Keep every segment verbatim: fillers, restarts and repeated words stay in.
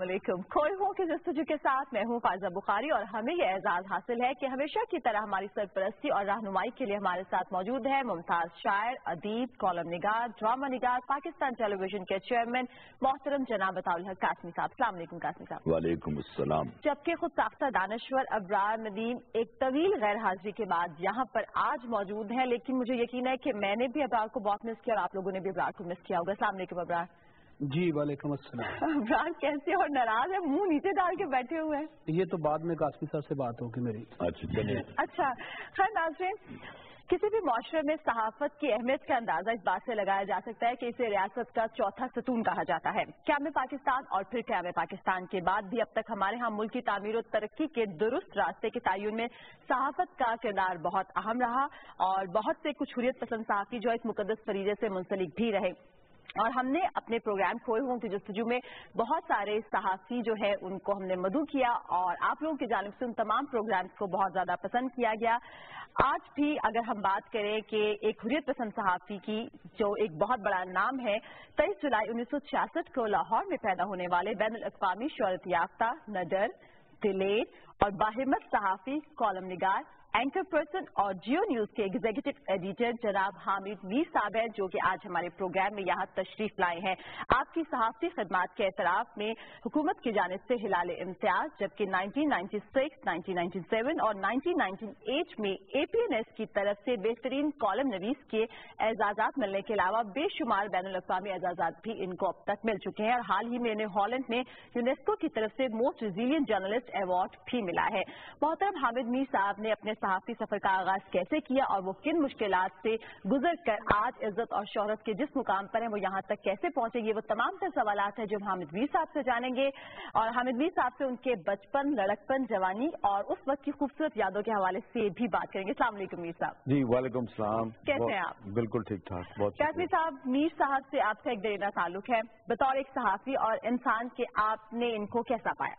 अलैकुम। खोए हुओं की जस्तजू के साथ मैं हूँ फायजा बुखारी और हमें ये एजाज हासिल है कि हमेशा की तरह हमारी सरपरस्ती और रहनुमाई के लिए हमारे साथ मौजूद है मुमताज शायर, अदीब, कॉलम निगार, ड्रामा निगार, पाकिस्तान टेलीविजन के चेयरमैन मोहतरम जनाब अताउल हक कासमी साहब। अस्सलाम वालेकुम कासमी साहब। वालेकुम अस्सलाम। जबकि खुद साख्ता दानश्वर अबरार नदीम एक तवील गैर हाजिरी के बाद यहाँ पर आज मौजूद है, लेकिन मुझे यकीन है कि मैंने भी अबरार को बहुत मिस किया और आप लोगों ने भी अबरार को मिस किया होगा। अस्सलाम वालेकुम अबरार। जी वालेकुम अस्सलाम। अबरार कैसे और नाराज है, मुंह नीचे डाल के बैठे हुए हैं। ये तो बाद में कासमी साहब से बात होगी मेरी। अच्छा चलिए। अच्छा खैर नाज़रीन, किसी भी माशरे में सहाफत की अहमियत का अंदाजा इस बात से लगाया जा सकता है कि इसे रियासत का चौथा सतून कहा जाता है। क़याम पाकिस्तान और फिर क़याम पाकिस्तान के बाद भी अब तक हमारे यहाँ मुल्क की तामीर और तरक्की के दुरुस्त रास्ते के तयन में सहाफत का किरदार बहुत अहम रहा और बहुत से कुछ हुर्रियत पसंद सहाफ़ी जो इस मुकद्दस फरीज़े से मुंसलिक भी रहे। और हमने अपने प्रोग्राम खोए हुओं की जस्तजू में बहुत सारे सहाफ़ी जो है उनको हमने मदऊ किया और आप लोगों की जानिब से उन तमाम प्रोग्राम्स को बहुत ज़्यादा पसंद किया गया। आज भी अगर हम बात करें कि एक हुर्रियत पसंद सहाफ़ी की जो एक बहुत बड़ा नाम है, तेईस जुलाई उन्नीस सौ छियासठ को लाहौर में पैदा होने वाले बैनुल अक़वामी शोहरत याफ्ता, नडर, दिलेर और बाहिम्मत सहाफ़ी, कॉलम निगार, एंकर पर्सन और जियो न्यूज के एग्जीक्यूटिव एडिटर जनाब हामिद मीर साहब है, जो कि आज हमारे प्रोग्राम में यहाँ तशरीफ लाए हैं। आपकी सहाफ़ती खिदमात के एतराफ़ में हुकूमत की जानिब से हिलाल इम्तियाज, जबकि nineteen ninety six, nineteen ninety seven और नाइनटीन नाइंटी एट में ए पी एन एस की तरफ से बेहतरीन कॉलम नवीस के एजाज़ात मिलने के अलावा बेशुमार बैनुल अक़वामी एजाज़ात भी इनको अब तक मिल चुके हैं और हाल ही में इन्हें हॉलैंड में यूनेस्को की तरफ से मोस्ट रिजिलियंट जर्नलिस्ट अवार्ड भी मिला है। मोहतरम हामिद मीर साहब ने अपने सहाफ़ी सफर का आगाज कैसे किया और वो किन मुश्किलात से गुजर कर आज इज्जत और शोहरत के जिस मुकाम पर है वो यहाँ तक कैसे पहुंचे, ये वो तमाम तर सवालात हैं जो हम हामिद मीर साहब से जानेंगे और हामिद मीर साहब से उनके बचपन, लड़कपन, जवानी और उस वक्त की खूबसूरत यादों के हवाले से भी बात करेंगे। अस्सलाम वालेकुम मीर साहब। जी वालेकुम सलाम। कैसे हैं आप? बिल्कुल ठीक ठाक। बहुत कासमी साहब, मीर साहब से आपका एक देरीना ताल्लुक है, बतौर एक सहाफ़ी और इंसान के आपने इनको कैसा पाया?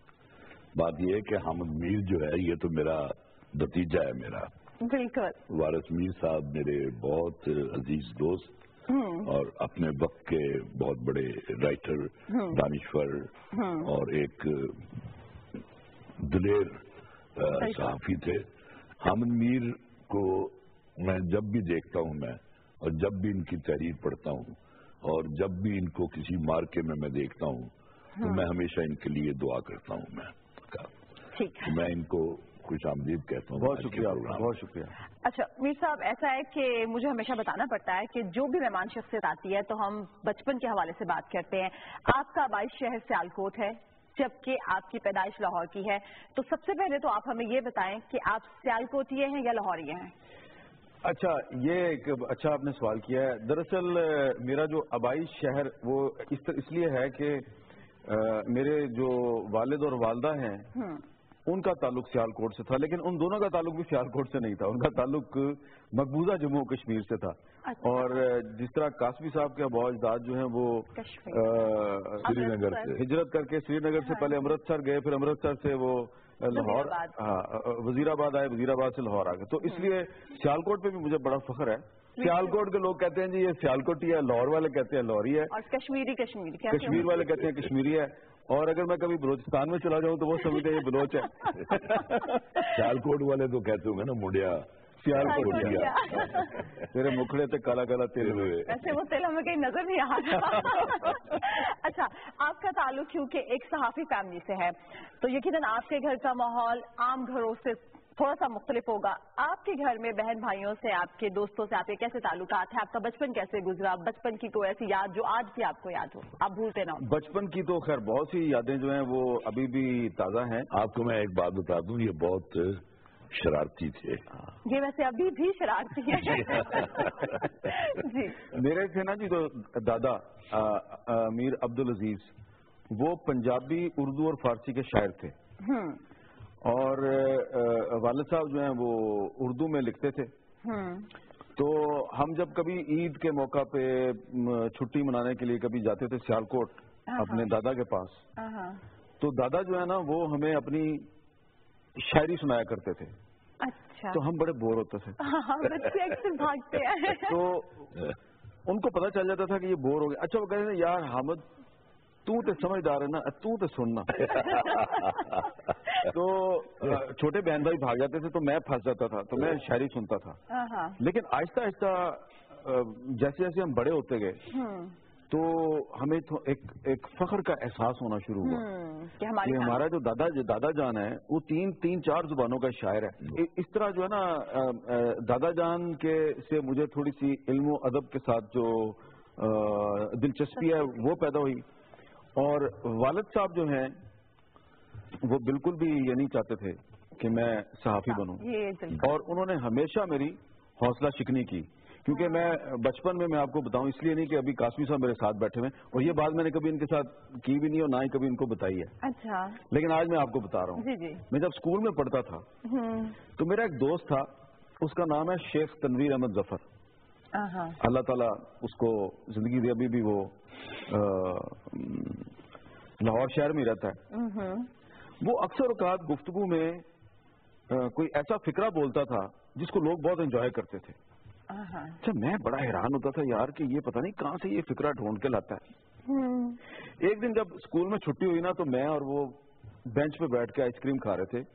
बात यह है कि हामिद मीर जो है ये तो मेरा भतीजा है मेरा। बिल्कुल। वारिस मीर साहब मेरे बहुत अजीज दोस्त और अपने वक्त के बहुत बड़े राइटर, दानिश्वर और एक दिलेर सहाफ़ी थे। हामिद मीर को मैं जब भी देखता हूँ मैं और जब भी इनकी तहरीर पढ़ता हूँ और जब भी इनको किसी मार्के में मैं देखता हूँ तो मैं हमेशा इनके लिए दुआ करता हूँ। मैं ठीक है। मैं इनको खुश आमदीद कहता हूँ। बहुत शुक्रिया, बहुत शुक्रिया। अच्छा मीर साहब, ऐसा है कि मुझे हमेशा बताना पड़ता है कि जो भी मेहमान शख्सियत आती है तो हम बचपन के हवाले से बात करते हैं। आपका आबाई शहर सियालकोट है जबकि आपकी पैदाइश लाहौर की है, तो सबसे पहले तो आप हमें ये बताएं कि आप सियालकोटिये हैं या लाहौरिये हैं? अच्छा, ये एक अच्छा आपने सवाल किया है। दरअसल मेरा जो आबाई शहर वो इस इसलिए है कि मेरे जो वालिद और वालदा हैं उनका ताल्लुक सियालकोट से था, लेकिन उन दोनों का ताल्लुक भी सियालकोट से नहीं था, उनका ताल्लुक मकबूजा जम्मू कश्मीर से था। अच्छा। और जिस तरह कासमी साहब के अबौजदाद जो हैं वो श्रीनगर से हिजरत करके श्रीनगर से पहले अमृतसर गए, फिर अमृतसर से वो लाहौर, हाँ वजीराबाद आए, वजीराबाद से लाहौर आ गए, तो इसलिए सियालकोट पे भी मुझे बड़ा फख्र है। सियालकोट के लोग कहते हैं जी ये सियालकोटी है, लाहौर वाले कहते हैं लाहौरी है, और कश्मीरी कश्मीरी कश्मीर वाले कहते हैं कश्मीरी है, और अगर मैं कभी बलोचिस्तान में चला जाऊं तो वो समझते हैं ये बलोच है। सियालकोट वाले तो कहते होंगे ना मुंडिया सियालकोटिया, तेरे मुखड़े पे काला काला तेल हुए। ऐसे वो तेल हमें कहीं नजर नहीं आ रहा। अच्छा, आपका ताल्लुक क्योंकि एक सहाफ़ी फैमिली से है तो यकीनन आपके घर का माहौल आम घरों से थोड़ा सा मुख्तलिफ होगा। आपके घर में बहन भाइयों से, आपके दोस्तों से आपके कैसे ताल्लुकात है? आपका बचपन कैसे गुजरा? बचपन की कोई ऐसी याद जो आज भी आपको याद हो, आप भूलते ना हो? बचपन की तो खैर बहुत सी यादें जो हैं वो अभी भी ताज़ा हैं। आपको मैं एक बात बता दूं, ये बहुत शरारती थे। ये वैसे अभी भी शरारती है। जी मेरे थे ना जी तो दादा आ, आ, मीर अब्दुल अजीज, वो पंजाबी, उर्दू और फारसी के शायर थे और वालिद साहब जो हैं वो उर्दू में लिखते थे। तो हम जब कभी ईद के मौका पे छुट्टी मनाने के लिए कभी जाते थे सियालकोट अपने दादा के पास, तो दादा जो है ना वो हमें अपनी शायरी सुनाया करते थे। अच्छा। तो हम बड़े बोर होते थे। बच्चे अक्सर भागते हैं। तो उनको पता चल जाता था कि ये बोर हो गए। अच्छा, वो कहते थे यार हामिद تو تے سمجھدار ہے نا, تو تے سننا. تو چھوٹے بہن بھائی بھاگ جاتے تھے تو میں پھنس جاتا تھا, تو میں شاعری سنتا تھا. لیکن آہستہ آہستہ جیسے جیسے ہم بڑے ہوتے گئے تو ہمیں ایک ایک فخر کا احساس ہونا شروع ہوا کہ ہمارا جو دادا جو دادا جان ہے وہ تین تین چار زبانوں کا شاعر ہے. اس طرح جو ہے نا دادا جان کے سے مجھے تھوڑی سی علم و ادب کے ساتھ جو دلچسپی ہے وہ پیدا ہوئی. اور والد صاحب جو ہیں وہ بالکل بھی یہ نہیں چاہتے تھے کہ میں صحافی بنوں, اور انہوں نے ہمیشہ میری حوصلہ شکنی کی. کیونکہ میں بچپن میں میں آپ کو بتاؤں اس لیے نہیں کہ ابھی قاسمی صاحب میرے ساتھ بیٹھے ہوئے, اور یہ بات میں نے کبھی ان کے ساتھ کی بھی نہیں اور نہ ہی کبھی ان کو بتائی ہے. اچھا. لیکن آج میں آپ کو بتا رہا ہوں. جی جی. میں جب اسکول میں پڑھتا تھا تو میرا ایک دوست تھا, اس کا نام ہے شیخ تنویر احمد ظفر, اللہ تعالیٰ اس کو زندگی دے. ابھی بھی وہ لاہور شہر میں رہتا ہے. وہ اکثر اوقات گفتگو میں کوئی ایسا فکرہ بولتا تھا جس کو لوگ بہت انجوائے کرتے تھے. اچھا, میں بڑا حیران ہوتا تھا یار کہ یہ پتہ نہیں کہاں سے یہ فکرہ ڈھونڈ کے لاتا ہے. ایک دن جب اسکول میں چھٹی ہوئی نا تو میں اور وہ بینچ پہ بیٹھ کے آئس کریم کھا رہے تھے,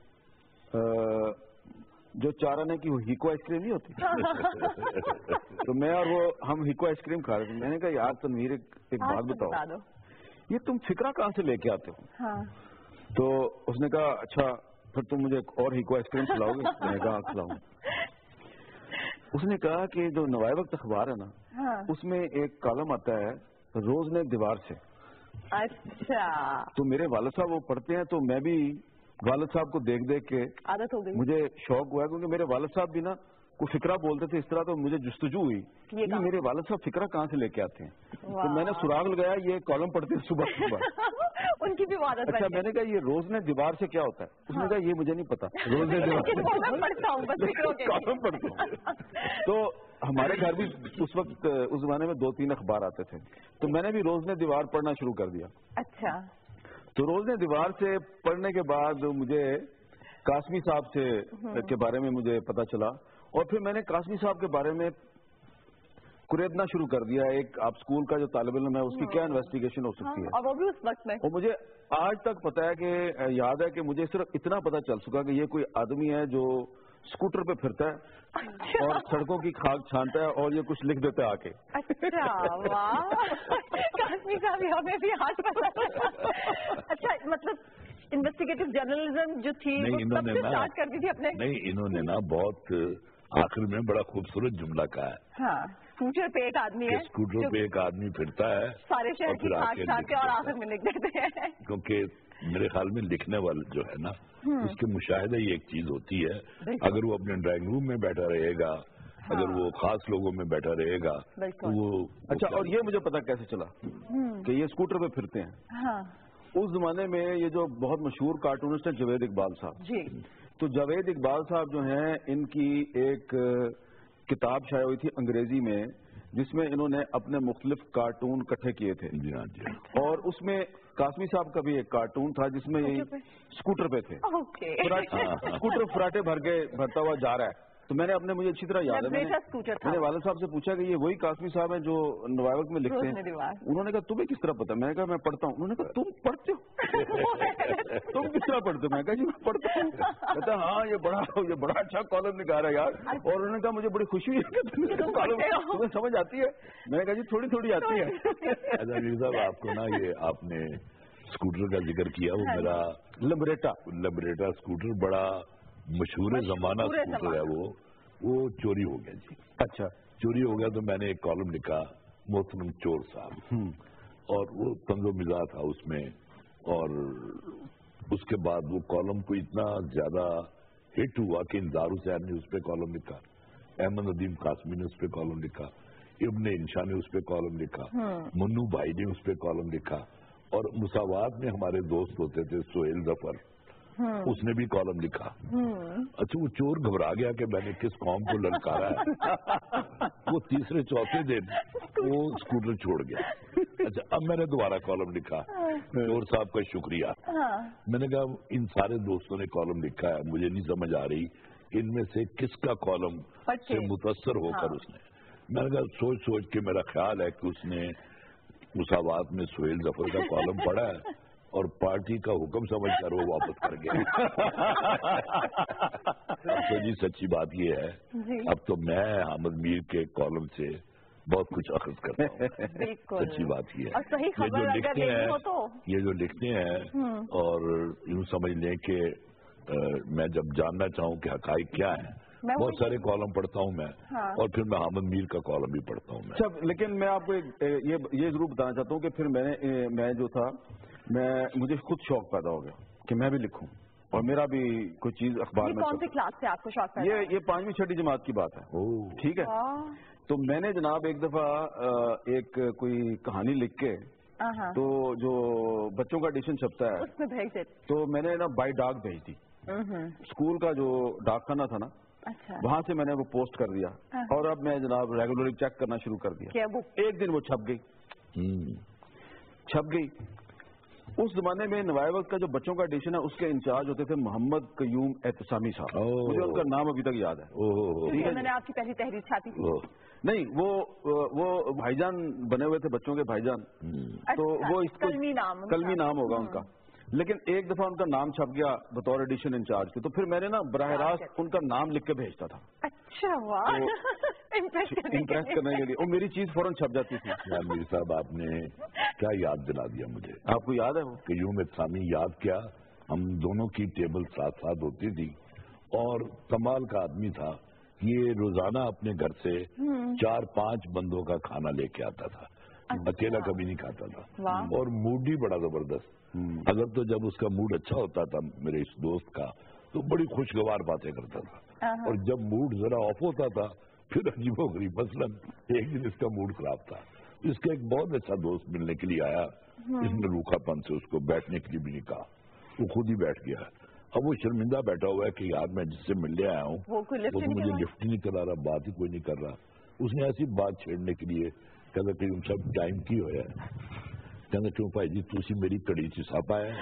جو چار آنے کی ہیکو آئس کریم نہیں ہوتی, تو میں اور وہ ہم ہیکو آئس کریم کھا رہے تھے. میں نے کہا یار تنویر ایک بات بتاؤ, یہ تم فکرہ کہاں سے لے کے آتے ہو؟ تو اس نے کہا اچھا پھر تم مجھے اور ہیکو آئس کریم کھلاؤ گے؟ میں نے کہا کھلاؤں. اس نے کہا کہ جو نوائے وقت اخبار ہے نا اس میں ایک کالم آتا ہے روز نے دیوار سے. اچھا. تو میرے والد صاحب وہ پڑھتے ہیں, تو میں بھی والد صاحب کو دیکھ دیکھ کے عادت ہو گئی, مجھے شوق ہوا, کیونکہ میرے والد صاحب بھی نا کوئی فکرہ بولتے تھے اس طرح, تو مجھے جستجو ہوئی کہ میرے والد صاحب فکرہ کہاں سے لے کے آتے ہیں. تو میں نے سراغ لگایا, یہ کالم پڑھتے ہیں صبح صبح. ان کی بھی عادت. اچھا, میں نے کہا یہ روز نے دیوار سے کیا ہوتا ہے؟ اس نے کہا یہ مجھے نہیں پتا, روز نے دیوار سے کالم پڑھتا ہوں. تو ہمارے گھر بھی اس وقت اس زمانے میں دو تین اخبار آتے تھے, تو میں نے بھی روز نے دیوار پڑھنا شروع کر دیا. اچھا. تو روز نے دیوار سے پڑھنے کے بعد مجھے قاسمی صاحب سے کے بارے میں مجھے پتا چلا, اور پھر میں نے قاسمی صاحب کے بارے میں قریدنا شروع کر دیا. ایک آپ اسکول کا جو طالب علم ہے اس کی کیا انویسٹیگیشن ہو سکتی ہے, اور وہ بھی اس وقت میں. اور مجھے آج تک پتا ہے کہ یاد ہے کہ مجھے صرف اتنا پتا چل سکا کہ یہ کوئی آدمی ہے جو اسکوٹر پہ پھرتا ہے اور سڑکوں کی خاک چھانتا ہے اور یہ کچھ لکھ دیتا ہے آ کے. اچھا واہ, قاسمی صاحب ہمیں بھی آج پتا چلا. اچھا, مطلب انویسٹیگیٹو جرنلزم جو تھی انہوں نے اسٹارٹ کر دی تھی اپنے. نہیں, انہوں نے نا بہت آخر میں بڑا خوبصورت جملہ کہا ہے. ہاں, اسکوٹر پہ ایک آدمی ہے, اسکوٹر پہ ایک آدمی پھرتا ہے سارے شہر کی خاک چھان کے اور آخر میں لکھ دیتے ہیں. کیونکہ میرے خیال میں لکھنے والا جو ہے نا اس کے مشاہدے یہ ایک چیز ہوتی ہے. اگر وہ اپنے ڈرائنگ روم میں بیٹھا رہے گا, اگر وہ خاص لوگوں میں بیٹھا رہے گا تو وہ. اچھا, اور یہ مجھے پتا کیسے چلا کہ یہ اسکوٹر پہ پھرتے ہیں؟ اس زمانے میں یہ جو بہت مشہور کارٹونسٹ ہیں جاوید اقبال صاحب, جی, تو جاوید اقبال صاحب جو ہیں ان کی ایک کتاب شائع ہوئی تھی انگریزی میں جس میں انہوں نے اپنے مختلف کارٹون اکٹھے کیے تھے. اور اس میں قاسمی صاحب کا بھی ایک کارٹون تھا جس میں یہ اسکوٹر پہ تھے, اسکوٹر فراٹے بھر کے بھرتا ہوا جا رہا ہے. تو میں نے اپنے مجھے اچھی طرح یاد ہے, میں نے والد صاحب سے پوچھا کہ یہ وہی قاسمی صاحب ہیں جو نوائے وقت میں لکھتے ہیں؟ انہوں نے کہا تمہیں کس طرح پتا؟ میں نے کہا میں پڑھتا ہوں. انہوں نے کہا تم پڑھتے ہو؟ تم کس طرح پڑھتے ہو؟ میں کہا جی میں پڑھتا ہوں. کہتا ہاں یہ بڑا یہ بڑا اچھا کالم نکال رہا ہے یار. اور انہوں نے کہا مجھے بڑی خوشی ہے کہ تمہیں سمجھ آتی ہے. میں نے کہا جی تھوڑی تھوڑی آتی ہے. اچھا میر صاحب, آپ کو نا یہ آپ نے اسکوٹر کا ذکر کیا, وہ میرا لبریٹا لبریٹا اسکوٹر بڑا مشہور زمانہ اسکوٹر ہے, وہ وہ چوری ہو گیا جی. اچھا, چوری ہو گیا تو میں نے ایک کالم لکھا محترم چور صاحب, اور وہ طنز و مزاح تھا اس میں. اور اس کے بعد وہ کالم کو اتنا زیادہ ہٹ ہوا کہ انذار حسین نے اس پہ کالم لکھا, احمد ندیم قاسمی نے اس پہ کالم لکھا, ابن انشا نے اس پہ کالم لکھا, منو بھائی نے اس پہ کالم لکھا, اور مساوات میں ہمارے دوست ہوتے تھے سہیل ظفر, اس نے بھی کالم لکھا. اچھا, وہ چور گھبرا گیا کہ میں نے کس قوم کو للکارا ہے, وہ تیسرے چوتھے دن وہ اسکوٹر چھوڑ گیا. اچھا, اب میں نے دوبارہ کالم لکھا, چور صاحب کا شکریہ. میں نے کہا ان سارے دوستوں نے کالم لکھا ہے, مجھے نہیں سمجھ آ رہی ان میں سے کس کا کالم سے متاثر ہو کر اس نے. میں نے کہا سوچ سوچ کے میرا خیال ہے کہ اس نے مساوات میں سہیل ظفر کا کالم پڑھا ہے اور پارٹی کا حکم سمجھ کر وہ واپس کر گیا. تو جی سچی بات یہ ہے اب تو میں حامد میر کے کالم سے بہت کچھ اخذ کرتا ہوں. سچی بات یہ ہے یہ جو لکھتے ہیں یہ جو لکھتے ہیں اور یوں سمجھ لیں کہ میں جب جاننا چاہوں کہ حقائق کیا ہیں بہت سارے کالم پڑھتا ہوں میں اور پھر میں حامد میر کا کالم بھی پڑھتا ہوں میں. اچھا لیکن میں آپ کو یہ ضرور بتانا چاہتا ہوں کہ پھر میں نے میں جو تھا میں مجھے خود شوق پیدا ہو گیا کہ میں بھی لکھوں اور میرا بھی کوئی چیز اخبار میں. کون سی کلاس سے آپ کو شوق پیدا؟ یہ یہ پانچویں چھٹی جماعت کی بات ہے. ٹھیک ہے تو میں نے جناب ایک دفعہ ایک کوئی کہانی لکھ کے تو جو بچوں کا ایڈیشن چھپتا ہے اس میں بھیج دیتے تو میں نے نا بائی ڈاک بھیج دی. اسکول کا جو ڈاک خانہ تھا نا وہاں سے میں نے وہ پوسٹ کر دیا اور اب میں جناب ریگولرلی چیک کرنا شروع کر دیا. ایک دن وہ چھپ گئی چھپ گئی اس زمانے میں نوائے وقت کا جو بچوں کا ایڈیشن ہے اس کے انچارج ہوتے تھے محمد قیوم احتسامی صاحب. مجھے ان کا نام ابھی تک یاد ہے. میں نے آپ کی پہلی تحریر چھاپی تھی. نہیں وہ وہ بھائی جان بنے ہوئے تھے بچوں کے بھائی جان تو وہ اس کو کلمی نام ہوگا ان کا. لیکن ایک دفعہ ان کا نام چھپ گیا بطور ایڈیشن انچارج کے تو پھر میں نے نا براہ راست ان کا نام لکھ کے بھیجتا تھا. اچھا امپریس کرنے کے لیے اور میری چیز فوراً چھپ جاتی تھی. میر صاحب آپ نے کیا یاد دلا دیا مجھے. آپ کو یاد ہے وہ قیوم احتسامی یاد کیا ہم دونوں کی ٹیبل ساتھ ساتھ ہوتی تھی اور کمال کا آدمی تھا. یہ روزانہ اپنے گھر سے چار پانچ بندوں کا کھانا لے کے آتا تھا. اکیلا کبھی نہیں کھاتا تھا اور موڈ بھی بڑا زبردست. اگر تو جب اس کا موڈ اچھا ہوتا تھا میرے اس دوست کا تو بڑی خوشگوار باتیں کرتا تھا اور جب موڈ ذرا آف ہوتا تھا پھر عجیب و غریب. مثلاً ایک دن اس کا موڈ خراب تھا اس کا ایک بہت اچھا دوست ملنے کے لیے آیا. اس نے روکھا پن سے اس کو بیٹھنے کے لیے بھی نہیں کہا وہ خود ہی بیٹھ گیا. اب وہ شرمندہ بیٹھا ہوا ہے کہ یار میں جس سے ملنے آیا ہوں وہ تو مجھے لفٹ نہیں کرا رہا بات ہی کوئی نہیں کر رہا. اس نے ایسی بات چھیڑنے کے لیے کہتا کہ سب ٹائم کی ہوا ہے کہنا کیوں بھائی جی تھی میری کڑی چ سپ آیا.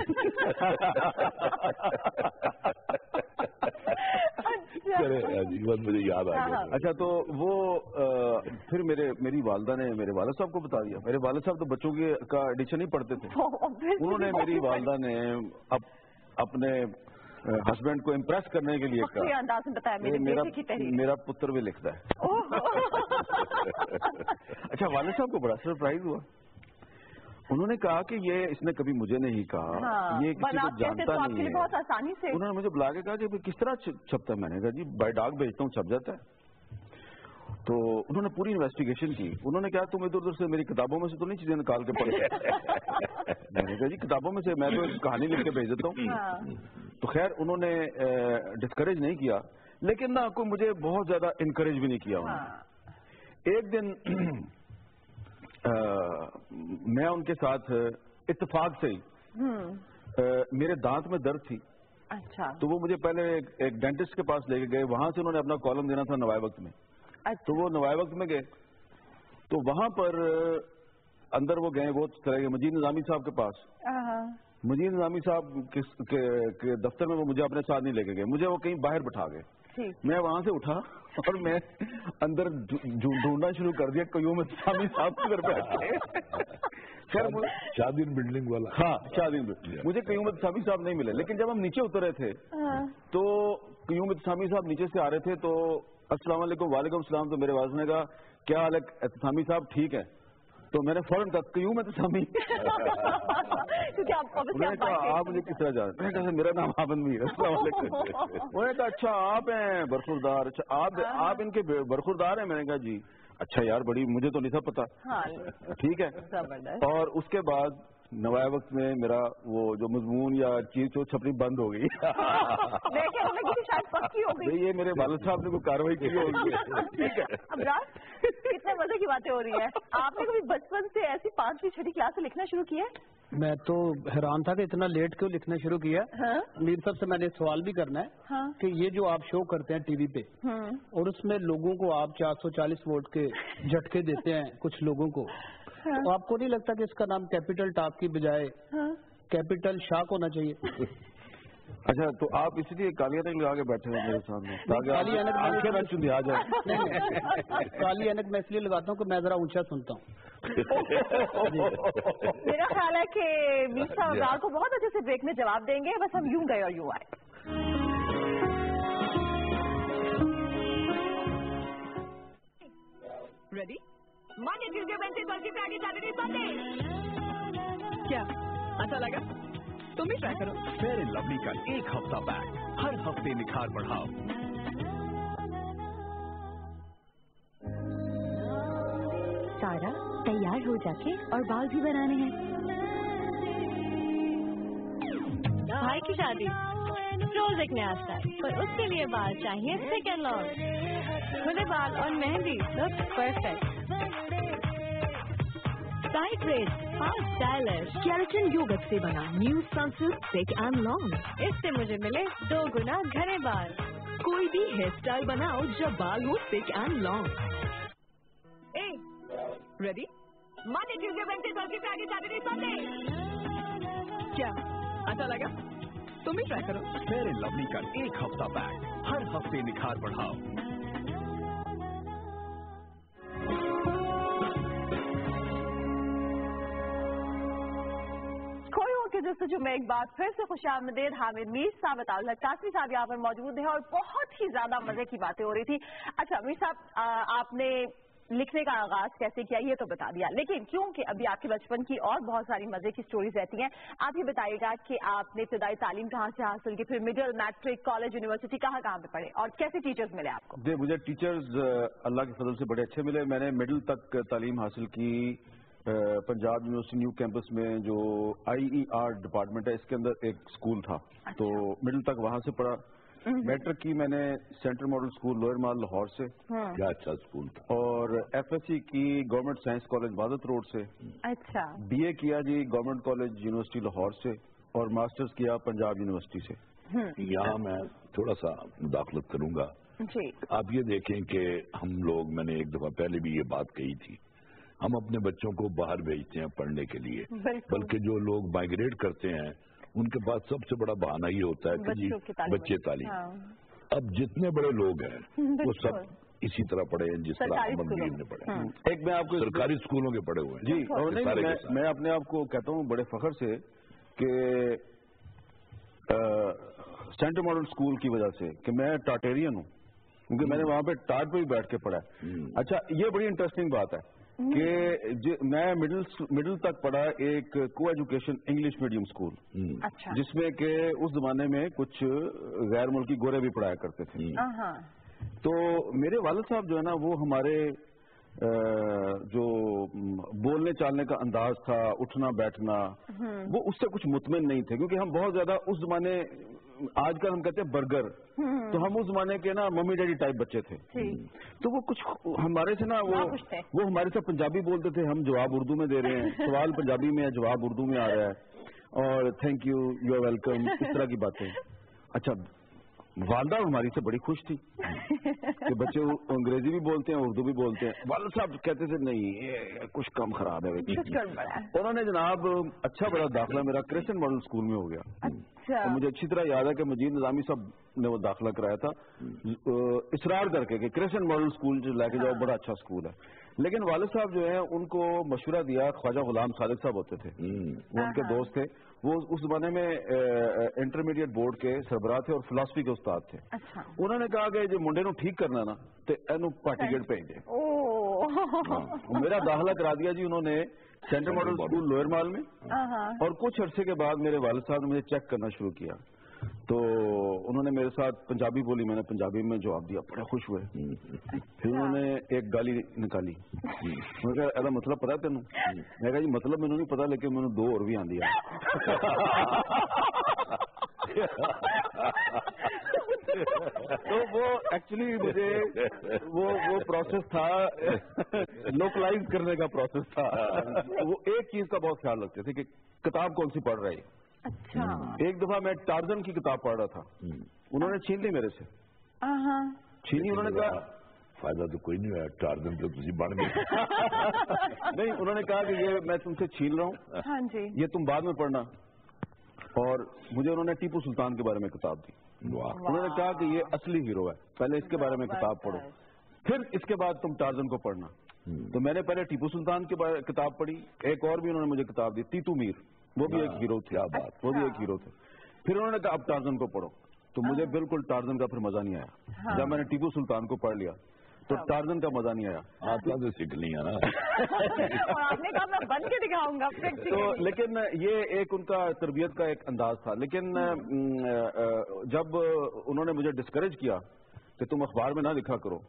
مجھے یاد آ گیا. اچھا تو وہ پھر میرے میری والدہ نے میرے والد صاحب کو بتا دیا. میرے والد صاحب تو بچوں کی کا ایڈیشن ہی پڑھتے تھے. انہوں نے میری والدہ نے اپنے ہسبینڈ کو امپریس کرنے کے لیے کہا میرا پتر بھی لکھتا ہے. اچھا والد صاحب کو بڑا سرپرائز ہوا. انہوں نے کہا کہ یہ اس نے کبھی مجھے نہیں کہا یہ کسی کو جانتا نہیں ہے. بہت آسانی سے انہوں نے مجھے بلا کے کہا کہ کس طرح چھپتا ہے. میں نے کہا جی بائی ڈاک بھیجتا ہوں چھپ جاتا ہے. تو انہوں نے پوری انویسٹیگیشن کی. انہوں نے کہا تم ادھر ادھر سے میری کتابوں میں سے تو نہیں چیزیں نکال کے پڑھے. میں نے کہا جی کتابوں میں سے میں تو کہانی لکھ کے بھیج دیتا ہوں. تو خیر انہوں نے ڈسکریج نہیں کیا لیکن نہ کوئی مجھے بہت زیادہ انکریج بھی نہیں کیا. ایک دن میں ان کے ساتھ اتفاق سے ہی میرے دانت میں درد تھی. اچھا تو وہ مجھے پہلے ایک ڈینٹسٹ کے پاس لے کے گئے. وہاں سے انہوں نے اپنا کالم دینا تھا نوائے وقت میں. تو وہ نوائے وقت میں گئے تو وہاں پر اندر وہ گئے وہ چلے گئے مجید نظامی صاحب کے پاس. مجید نظامی صاحب کے دفتر میں وہ مجھے اپنے ساتھ نہیں لے کے گئے. مجھے وہ کہیں باہر بٹھا گئے. میں وہاں سے اٹھا اور میں اندر ڈھونڈنا شروع کر دیا قیوم احتسامی صاحب کے گھر پہ. شادین بلڈنگ والا. ہاں شادین بلڈنگ. مجھے قیوم احتسامی صاحب نہیں ملے لیکن جب ہم نیچے اترے تھے تو قیوم احتسامی صاحب نیچے سے آ رہے تھے تو السلام علیکم. وعلیکم السلام. تو میرے والد نے کہا کیا حال ہے احتسامی صاحب ٹھیک ہے. تو میں نے فوراً کہا قیوم احتسامی. میں نے کہا آپ مجھے کس طرح جانتے ہیں. کہا میرا نام حامد میر. السلام علیکم. انہوں نے کہا اچھا آپ ہیں برخوردار. اچھا آپ آپ ان کے برخوردار ہیں. میں نے کہا جی. اچھا یار بڑی مجھے تو نہیں تھا پتا. ٹھیک ہے. اور اس کے بعد نوائے وقت میں میرا وہ جو مضمون یا چیز جو چھپنی بند ہو گئی. یہ میرے والد صاحب نے کوئی کاروائی کی ہوگی. ٹھیک ہے. کتنے مزے کی باتیں ہو رہی ہیں. آپ نے کبھی بچپن سے ایسی پانچویں چھٹی کلاس سے لکھنا شروع کیا؟ میں تو حیران تھا کہ اتنا لیٹ کیوں لکھنا شروع کیا. میر صاحب سے میں نے سوال بھی کرنا ہے کہ یہ جو آپ شو کرتے ہیں ٹی وی پہ اور اس میں لوگوں کو آپ چار سو چالیس ووٹ کے جھٹکے دیتے ہیں کچھ لوگوں کو, تو آپ کو نہیں لگتا کہ اس کا نام کیپٹل ٹاک کی بجائے کیپٹل شاک ہونا چاہیے؟ اچھا تو آپ اسی لیے کالی اینک لگا کے بیٹھے ہیں میرے سامنے تاکہ آنکھیں نہ چندیا جائے. کالی اینک میں اس لیے لگاتا ہوں کہ میں ذرا اونچا سنتا ہوں. میرا خیال ہے کہ میر صاحب ابرار کو بہت اچھے سے بریک میں جواب دیں گے, بس ہم یوں گئے اور یوں آئے. Ready Monday Tuesday Wednesday Thursday Friday Saturday Sunday. کیا اچھا لگا؟ تم بھی ٹرائی کرو. فیئر اینڈ لولی کا ایک ہفتہ پیک, ہر ہفتے نکھار بڑھاؤ. سارا تیار ہو جا کے اور بال بھی بنانے ہیں. بھائی کی شادی روز ایک نیا اسٹائل, پر اس کے لیے بال چاہیے سیکنڈ لانگ. کھلے بال اور مہندی لک پرفیکٹ. سائڈ ریز ہاؤ اسٹائلش کیراٹن یوگک سے بنا new Sunsilk thick and long. اس سے مجھے ملے دو گنا گھنے بال. کوئی بھی ہیئر اسٹائل بناؤ جب بال ہو thick and long. Ready Monday Tuesday Wednesday Thursday Friday Saturday Sunday. کیا اچھا لگا؟ تم بھی ٹرائی کرو. فیئر اینڈ لولی کا ایک ہفتہ پیک, ہر ہفتے نکھار بڑھاؤ. جستجو میں ایک بار پھر سے خوش آمدید. حامد میر صاحب قاسمی صاحب یہاں پر موجود ہیں اور بہت ہی زیادہ مزے کی باتیں ہو رہی تھی. اچھا میر صاحب, آپ نے لکھنے کا آغاز کیسے کیا یہ تو بتا دیا, لیکن کیونکہ ابھی آپ کے بچپن کی اور بہت ساری مزے کی سٹوریز رہتی ہیں, آپ یہ بتائیے گا کہ آپ نے ابتدائی تعلیم کہاں سے حاصل کی, پھر مڈل, میٹرک, کالج, یونیورسٹی کہاں کہاں پہ پڑھے اور کیسے ٹیچرز ملے آپ کو؟ جی مجھے ٹیچرز اللہ کے فضل سے بڑے اچھے ملے. میں نے مڈل تک تعلیم حاصل کی پنجاب یونیورسٹی نیو کیمپس میں, جو آئی ای آر ڈپارٹمنٹ ہے اس کے اندر ایک اسکول تھا. تو مڈل تک وہاں سے پڑھا. میٹرک کی میں نے central model school lower mall Lahore سے, کیا اچھا اسکول تھا. اور ایف ایس سی کی گورنمنٹ سائنس کالج بادت روڈ سے. اچھا. بی اے کیا جی گورنمنٹ کالج یونیورسٹی لاہور سے, اور ماسٹرز کیا پنجاب یونیورسٹی سے. یہاں میں تھوڑا سا مداخلت کروں گا. آپ یہ دیکھیں کہ ہم لوگ, میں نے ایک دفعہ پہلے بھی یہ بات کہی تھی, ہم اپنے بچوں کو باہر بھیجتے ہیں پڑھنے کے لیے, بلکہ جو لوگ مائگریٹ کرتے ہیں ان کے پاس سب سے بڑا بہانہ یہ ہوتا ہے کہ جی بچے تعلیم. اب جتنے بڑے لوگ ہیں وہ سب اسی طرح پڑھے ہیں جس طرح احمد میر نے پڑھے. ایک میں آپ کو سرکاری اسکولوں کے پڑھے ہوئے ہیں جی, اور میں اپنے آپ کو کہتا ہوں بڑے فخر سے کہ سینٹرل ماڈل اسکول کی وجہ سے کہ میں ٹاٹیرین ہوں, کیونکہ میں نے وہاں پہ ٹاٹ پہ ہی بیٹھ کے پڑھا. اچھا یہ بڑی انٹرسٹنگ بات ہے کہ میں مڈل مڈل تک پڑھا ایک کو ایجوکیشن انگلش میڈیم اسکول, جس میں کہ اس زمانے میں کچھ غیر ملکی گورے بھی پڑھایا کرتے تھے. تو میرے والد صاحب جو ہے نا وہ ہمارے جو بولنے چالنے کا انداز تھا, اٹھنا بیٹھنا, وہ اس سے کچھ مطمئن نہیں تھے, کیونکہ ہم بہت زیادہ اس زمانے, آج کل ہم کہتے ہیں برگر, تو ہم اس زمانے کے نا ممی ڈیڈی ٹائپ بچے تھے. تو وہ کچھ ہمارے سے نا وہ وہ ہمارے سے پنجابی بولتے تھے, ہم جواب اردو میں دے رہے ہیں, سوال پنجابی میں ہے جواب اردو میں آ رہا ہے, اور thank you, you are welcome, اس طرح کی باتیں. اچھا والدہ ہماری سے بڑی خوش تھی کہ بچے انگریزی بھی بولتے ہیں اردو بھی بولتے ہیں. والد صاحب کہتے تھے نہیں کچھ کم خراب ہے. انہوں نے جناب اچھا بڑا داخلہ میرا کرسچن ماڈل اسکول میں ہو گیا. اور مجھے اچھی طرح یاد ہے کہ مجید نظامی صاحب نے وہ داخلہ کرایا تھا اصرار کر کے کہ کرسچن ماڈل اسکول جو لے کے جاؤ بڑا اچھا اسکول ہے. لیکن والد صاحب جو ہیں ان کو مشورہ دیا, خواجہ غلام صادق صاحب ہوتے تھے, وہ ان کے دوست تھے, وہ اس زمانے میں انٹرمیڈیٹ بورڈ کے سربراہ تھے اور فلاسفی کے استاد تھے. انہوں نے کہا کہ جو منڈے نو ٹھیک کرنا نا تو اینو پارٹی گیٹ بھیج دے. میرا داخلہ کرا دیا جی انہوں نے central model school lower mall میں, اور کچھ عرصے کے بعد میرے والد صاحب نے مجھے چیک کرنا شروع کیا, تو انہوں نے میرے ساتھ پنجابی بولی, میں نے پنجابی میں جواب دیا, بڑے خوش ہوئے. پھر انہوں نے ایک گالی نکالی, میں کہا ایسا مطلب پتا ہے تینوں؟ میں کہا جی مطلب مجھے نہیں پتا, لیکن میں نے دو اور بھی آندی ہے. تو وہ ایکچولی مجھے وہ وہ پروسیس تھا, لوکلائز کرنے کا پروسیس تھا. وہ ایک چیز کا بہت خیال رکھتے تھے کہ کتاب کون سی پڑھ رہی ہے. اچھا. ایک دفعہ میں ٹارزن کی کتاب پڑھ رہا تھا, انہوں نے چھین لی میرے سے. چھینی, انہوں نے کہا فائدہ تو کوئی نہیں ہوا, ٹارزن تو تسی بن گئے. نہیں, انہوں نے کہا کہ یہ میں تم سے چھین رہا ہوں, یہ تم بعد میں پڑھنا. اور مجھے انہوں نے ٹیپو سلطان کے بارے میں کتاب دی. انہوں نے کہا کہ یہ اصلی ہیرو ہے, پہلے اس کے بارے میں کتاب پڑھو, پھر اس کے بعد تم ٹارزن کو پڑھنا. تو میں نے پہلے ٹیپو سلطان کے بارے کتاب پڑھی, ایک اور بھی انہوں نے مجھے کتاب دی تیتو میر, وہ بھی ایک ہیرو تھے, وہ بھی ایک ہیرو تھے. پھر انہوں نے کہا اب ٹارزن کو پڑھو, تو مجھے بالکل ٹارزن کا پھر مزہ نہیں آیا. جب میں نے ٹیپو سلطان کو پڑھ لیا تو ٹارزن کا مزہ نہیں آیا. آپ تو سیکھ لیا نا. آپ نے کہا میں بن کے دکھاؤں گا. تو لیکن یہ ایک ان کا تربیت کا ایک انداز تھا. لیکن جب انہوں نے مجھے ڈسکریج کیا کہ تم اخبار میں نہ لکھا کرو,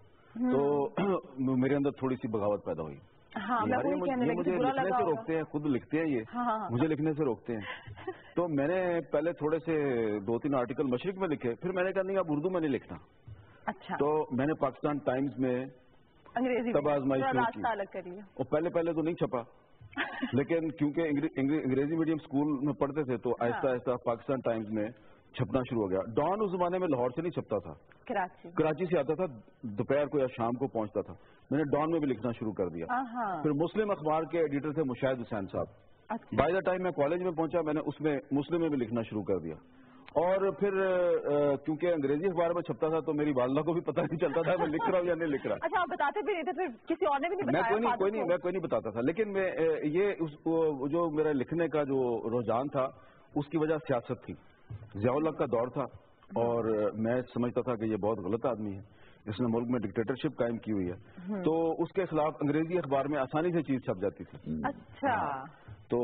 تو میرے اندر تھوڑی سی بغاوت پیدا ہوئی. مجھے لکھنے سے روکتے ہیں, خود لکھتے ہیں یہ, مجھے لکھنے سے روکتے ہیں. تو میں نے پہلے تھوڑے سے دو تین آرٹیکل مشرق میں لکھے, پھر میں نے کہا نہیں اب اردو میں نہیں لکھنا. اچھا. تو میں نے پاکستان ٹائمز میں انگریزی تب آزمائش کی. اور پہلے پہلے تو نہیں چھپا, لیکن کیونکہ انگریزی میڈیم اسکول میں پڑھتے تھے تو آہستہ آہستہ پاکستان ٹائمز میں چھپنا شروع ہو گیا. ڈان اس زمانے میں لاہور سے نہیں چھپتا تھا, کراچی کراچی سے آتا تھا, دوپہر کو یا شام کو پہنچتا تھا. میں نے ڈان میں بھی لکھنا شروع کر دیا. پھر مسلم اخبار کے ایڈیٹر تھے مشاہد حسین صاحب. بائی دا ٹائم میں کالج میں پہنچا, میں نے اس میں مسلم میں بھی لکھنا شروع کر دیا. اور پھر کیونکہ انگریزی اخبار میں چھپتا تھا تو میری والدہ کو بھی پتہ نہیں چلتا تھا میں لکھ رہا ہوں یا نہیں لکھ رہا. اچھا, آپ بتاتے بھی نہیں تھے, پھر کسی اور نے بھی نہیں بتایا؟ میں کوئی نہیں میں کوئی نہیں بتاتا تھا. لیکن میں یہ جو میرا لکھنے کا جو رجحان تھا اس کی وجہ سیاست تھی. ضیاء الحق کا دور تھا اور میں سمجھتا تھا کہ یہ بہت غلط آدمی ہے, اس نے ملک میں ڈکٹیٹرشپ قائم کی ہوئی ہے, تو اس کے خلاف انگریزی اخبار میں آسانی سے چیز چھپ جاتی تھی. اچھا. تو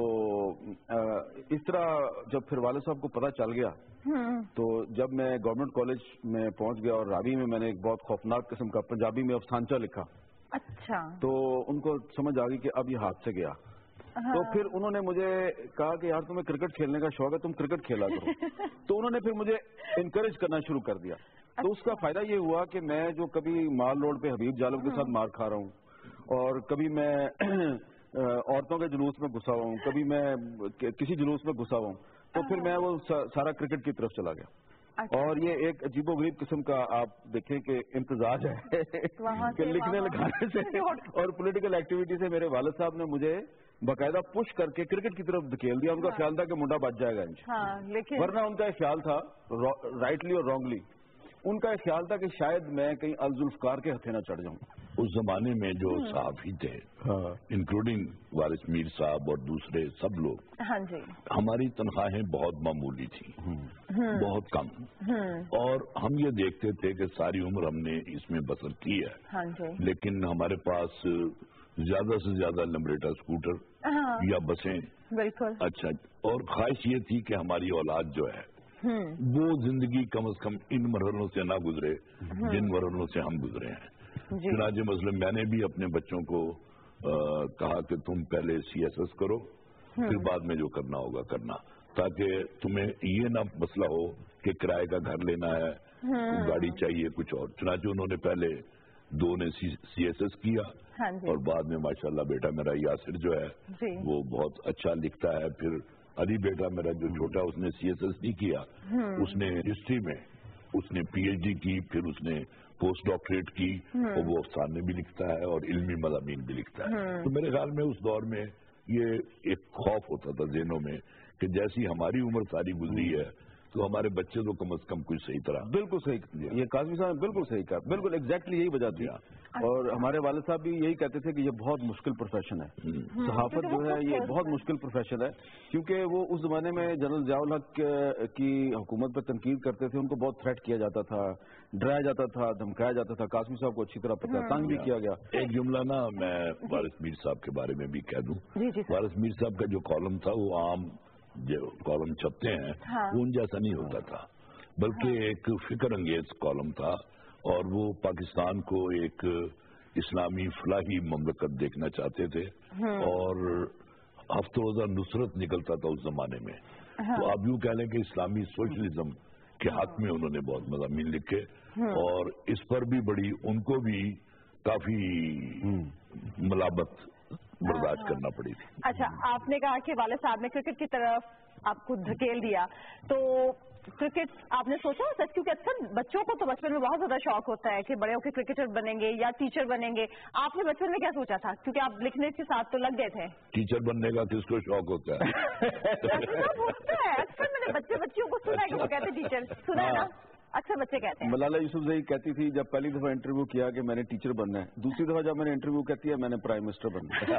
اس طرح جب پھر والد صاحب کو پتہ چل گیا تو جب میں گورنمنٹ کالج میں پہنچ گیا اور راوی میں میں نے ایک بہت خوفناک قسم کا پنجابی میں افسانچہ لکھا. اچھا. تو ان کو سمجھ آ گئی کہ اب یہ ہاتھ سے گیا. تو پھر انہوں نے مجھے کہا کہ یار تمہیں کرکٹ کھیلنے کا شوق ہے, تم کرکٹ کھیلا کرو. تو انہوں نے پھر مجھے انکریج کرنا شروع کر دیا. تو اس کا فائدہ یہ ہوا کہ میں جو کبھی مال روڈ پہ حبیب جالب کے ساتھ مار کھا رہا ہوں, اور کبھی میں عورتوں کے جلوس میں گھسا ہوا ہوں, کبھی میں کسی جلوس میں گھسا ہوا ہوں, تو پھر میں وہ سارا کرکٹ کی طرف چلا گیا. اور یہ ایک عجیب و غریب قسم کا آپ دیکھیں کہ امتزاج ہے کہ لکھنے لکھانے سے اور پولیٹیکل ایکٹیویٹی سے میرے والد صاحب نے مجھے باقاعدہ پش کر کے کرکٹ کی طرف دھکیل دیا. ان کا خیال تھا کہ منڈا بچ جائے گا, ورنہ ان کا ایک خیال تھا رائٹلی اور رانگلی, ان کا ایک خیال تھا کہ شاید میں کہیں الذوالفقار کے ہتھے نہ چڑھ جاؤں. اس زمانے میں جو صحافی تھے انکلوڈنگ وارث میر صاحب اور دوسرے سب لوگ, ہماری تنخواہیں بہت معمولی تھیں, بہت کم, اور ہم یہ دیکھتے تھے کہ ساری عمر ہم نے اس میں بسر کی ہے, لیکن ہمارے پاس زیادہ سے زیادہ لمبریٹا اسکوٹر یا بسیں. بالکل. اچھا, اور خواہش یہ تھی کہ ہماری اولاد جو ہے وہ زندگی کم از کم ان مرحلوں سے نہ گزرے جن مرحلوں سے ہم گزرے ہیں. چنانچہ مثلاً میں نے بھی اپنے بچوں کو کہا کہ تم پہلے سی ایس ایس کرو, پھر بعد میں جو کرنا ہوگا کرنا, تاکہ تمہیں یہ نہ مسئلہ ہو کہ کرائے کا گھر لینا ہے, گاڑی چاہیے, کچھ اور. چنانچہ انہوں نے پہلے دو نے سی ایس ایس کیا, اور بعد میں ماشاءاللہ بیٹا میرا یاسر جو ہے وہ بہت اچھا لکھتا ہے. پھر علی بیٹا میرا جو چھوٹا, اس نے سی ایس ایس نہیں کیا, اس نے ہسٹری میں اس نے پی ایچ ڈی کی, پھر اس نے پوسٹ ڈاکٹریٹ کی, اور وہ افسانے بھی لکھتا ہے اور علمی مضامین بھی لکھتا ہے. تو میرے خیال میں اس دور میں یہ ایک خوف ہوتا تھا ذہنوں میں کہ جیسی ہماری عمر ساری گزری ہے تو ہمارے بچے تو کم از کم کچھ صحیح طرح. بالکل صحیح, یہ قاسمی صاحب نے بالکل صحیح کہا, بالکل ایگزیکٹلی یہی وجہ تھی. اور ہمارے والد صاحب بھی یہی کہتے تھے کہ یہ بہت مشکل پروفیشن ہے, صحافت جو ہے یہ بہت مشکل پروفیشن ہے, کیونکہ وہ اس زمانے میں جنرل ضیاء الحق کی حکومت پہ تنقید کرتے تھے, ان کو بہت تھریٹ کیا جاتا تھا, ڈرایا جاتا تھا, دھمکایا جاتا تھا. قاسمی صاحب کو اچھی طرح پتہ, تنگ بھی کیا گیا. ایک جملہ نا میں وارث میر صاحب کے بارے میں بھی کہہ دوں. وارث میر صاحب کا جو کالم تھا وہ عام جو کالم چھپتے ہیں وہ ان جیسا نہیں ہوتا تھا, بلکہ ایک فکر انگیز کالم تھا, اور وہ پاکستان کو ایک اسلامی فلاحی مملکت دیکھنا چاہتے تھے, اور ہفتہ روزہ نصرت نکلتا تھا اس زمانے میں. تو آپ یوں کہہ لیں کہ اسلامی سوشلزم کے حق میں انہوں نے بہت مضامین لکھے, اور اس پر بھی بڑی ان کو بھی کافی ملامت برداشت کرنا پڑی تھی. اچھا, آپ نے کہا کہ والد صاحب نے کرکٹ کی طرف آپ کو دھکیل دیا, تو क्रिकेट आपने सोचा सच, क्योंकि अक्सर बच्चों को तो बचपन में बहुत ज्यादा शौक होता है कि बड़े होकर क्रिकेटर बनेंगे या टीचर बनेंगे। आपने बचपन में क्या सोचा था, क्योंकि आप लिखने के साथ तो लग गए थे? टीचर बनने का किसको शौक होता है? होता है अक्सर, मैंने बच्चे बच्चियों को सुना है कि वो कहते टीचर, सुना है ना, अक्सर बच्चे कहते हैं। मलाला यूसुफजई कहती थी जब पहली दफा इंटरव्यू किया कि मैंने टीचर बनना है, दूसरी दफा जब मैंने इंटरव्यू कहती है मैंने प्राइम मिनिस्टर बनना है।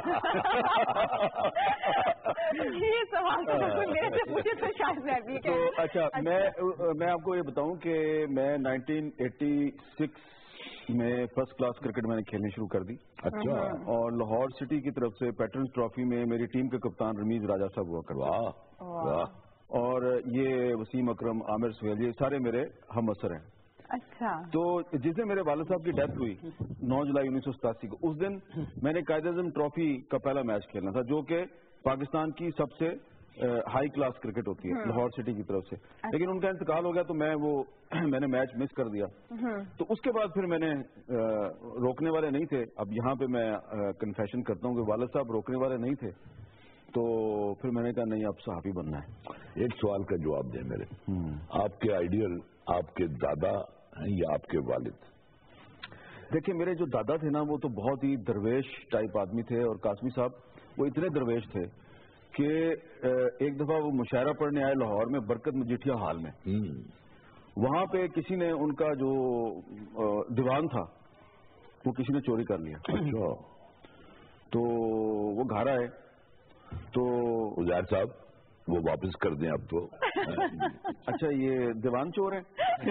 ये सवाल तो बिल्कुल मेरे से पूछे तो शायद मैं भी तो अच्छा, मैं मैं आपको ये बताऊं कि मैं नाइनटीन एटी सिक्स में फर्स्ट क्लास क्रिकेट मैंने खेलनी शुरू कर दी। अच्छा। और लाहौर सिटी की तरफ से पैटर्न्स ट्रॉफी में मेरी टीम के कप्तान रमीज राजा साहब हुआ करते। वाह वाह। और ये वसीम अकरम, आमिर सुहेल, ये सारे मेरे हम असर हैं। अच्छा। तो जिस दिन मेरे वालिद साहब की डेथ हुई नौ जुलाई उन्नीस सौ सतासी को, उस दिन मैंने कायद-ए-आज़म ट्रॉफी का पहला मैच खेलना था, जो कि पाकिस्तान की सबसे हाई क्लास क्रिकेट होती है लाहौर सिटी की तरफ से। लेकिन उनका इंतकाल हो गया तो मैं वो मैंने मैच मिस कर दिया। तो उसके बाद फिर मैंने आ, रोकने वाले नहीं थे। अब यहाँ पे मैं कन्फेशन करता हूँ कि वालिद साहब रोकने वाले नहीं थे, तो फिर मैंने कहा नहीं, अब सहाफी बनना है। एक सवाल का जवाब दें मेरे, आपके आइडियल आपके दादा हैं या आपके वालिद? देखिए, मेरे जो दादा थे ना वो तो बहुत ही दरवेश टाइप आदमी थे, और कासमी साहब वो इतने दरवेश थे कि एक दफा वो मुशायरा पढ़ने आए लाहौर में बरकत मजीठिया हाल में। वहां पे किसी ने उनका जो दीवान था वो किसी ने चोरी कर लिया। अच्छा। तो वो घर आए तो उजायर साहब वो वापस कर दें अब तो। अच्छा, ये दीवान चोर है?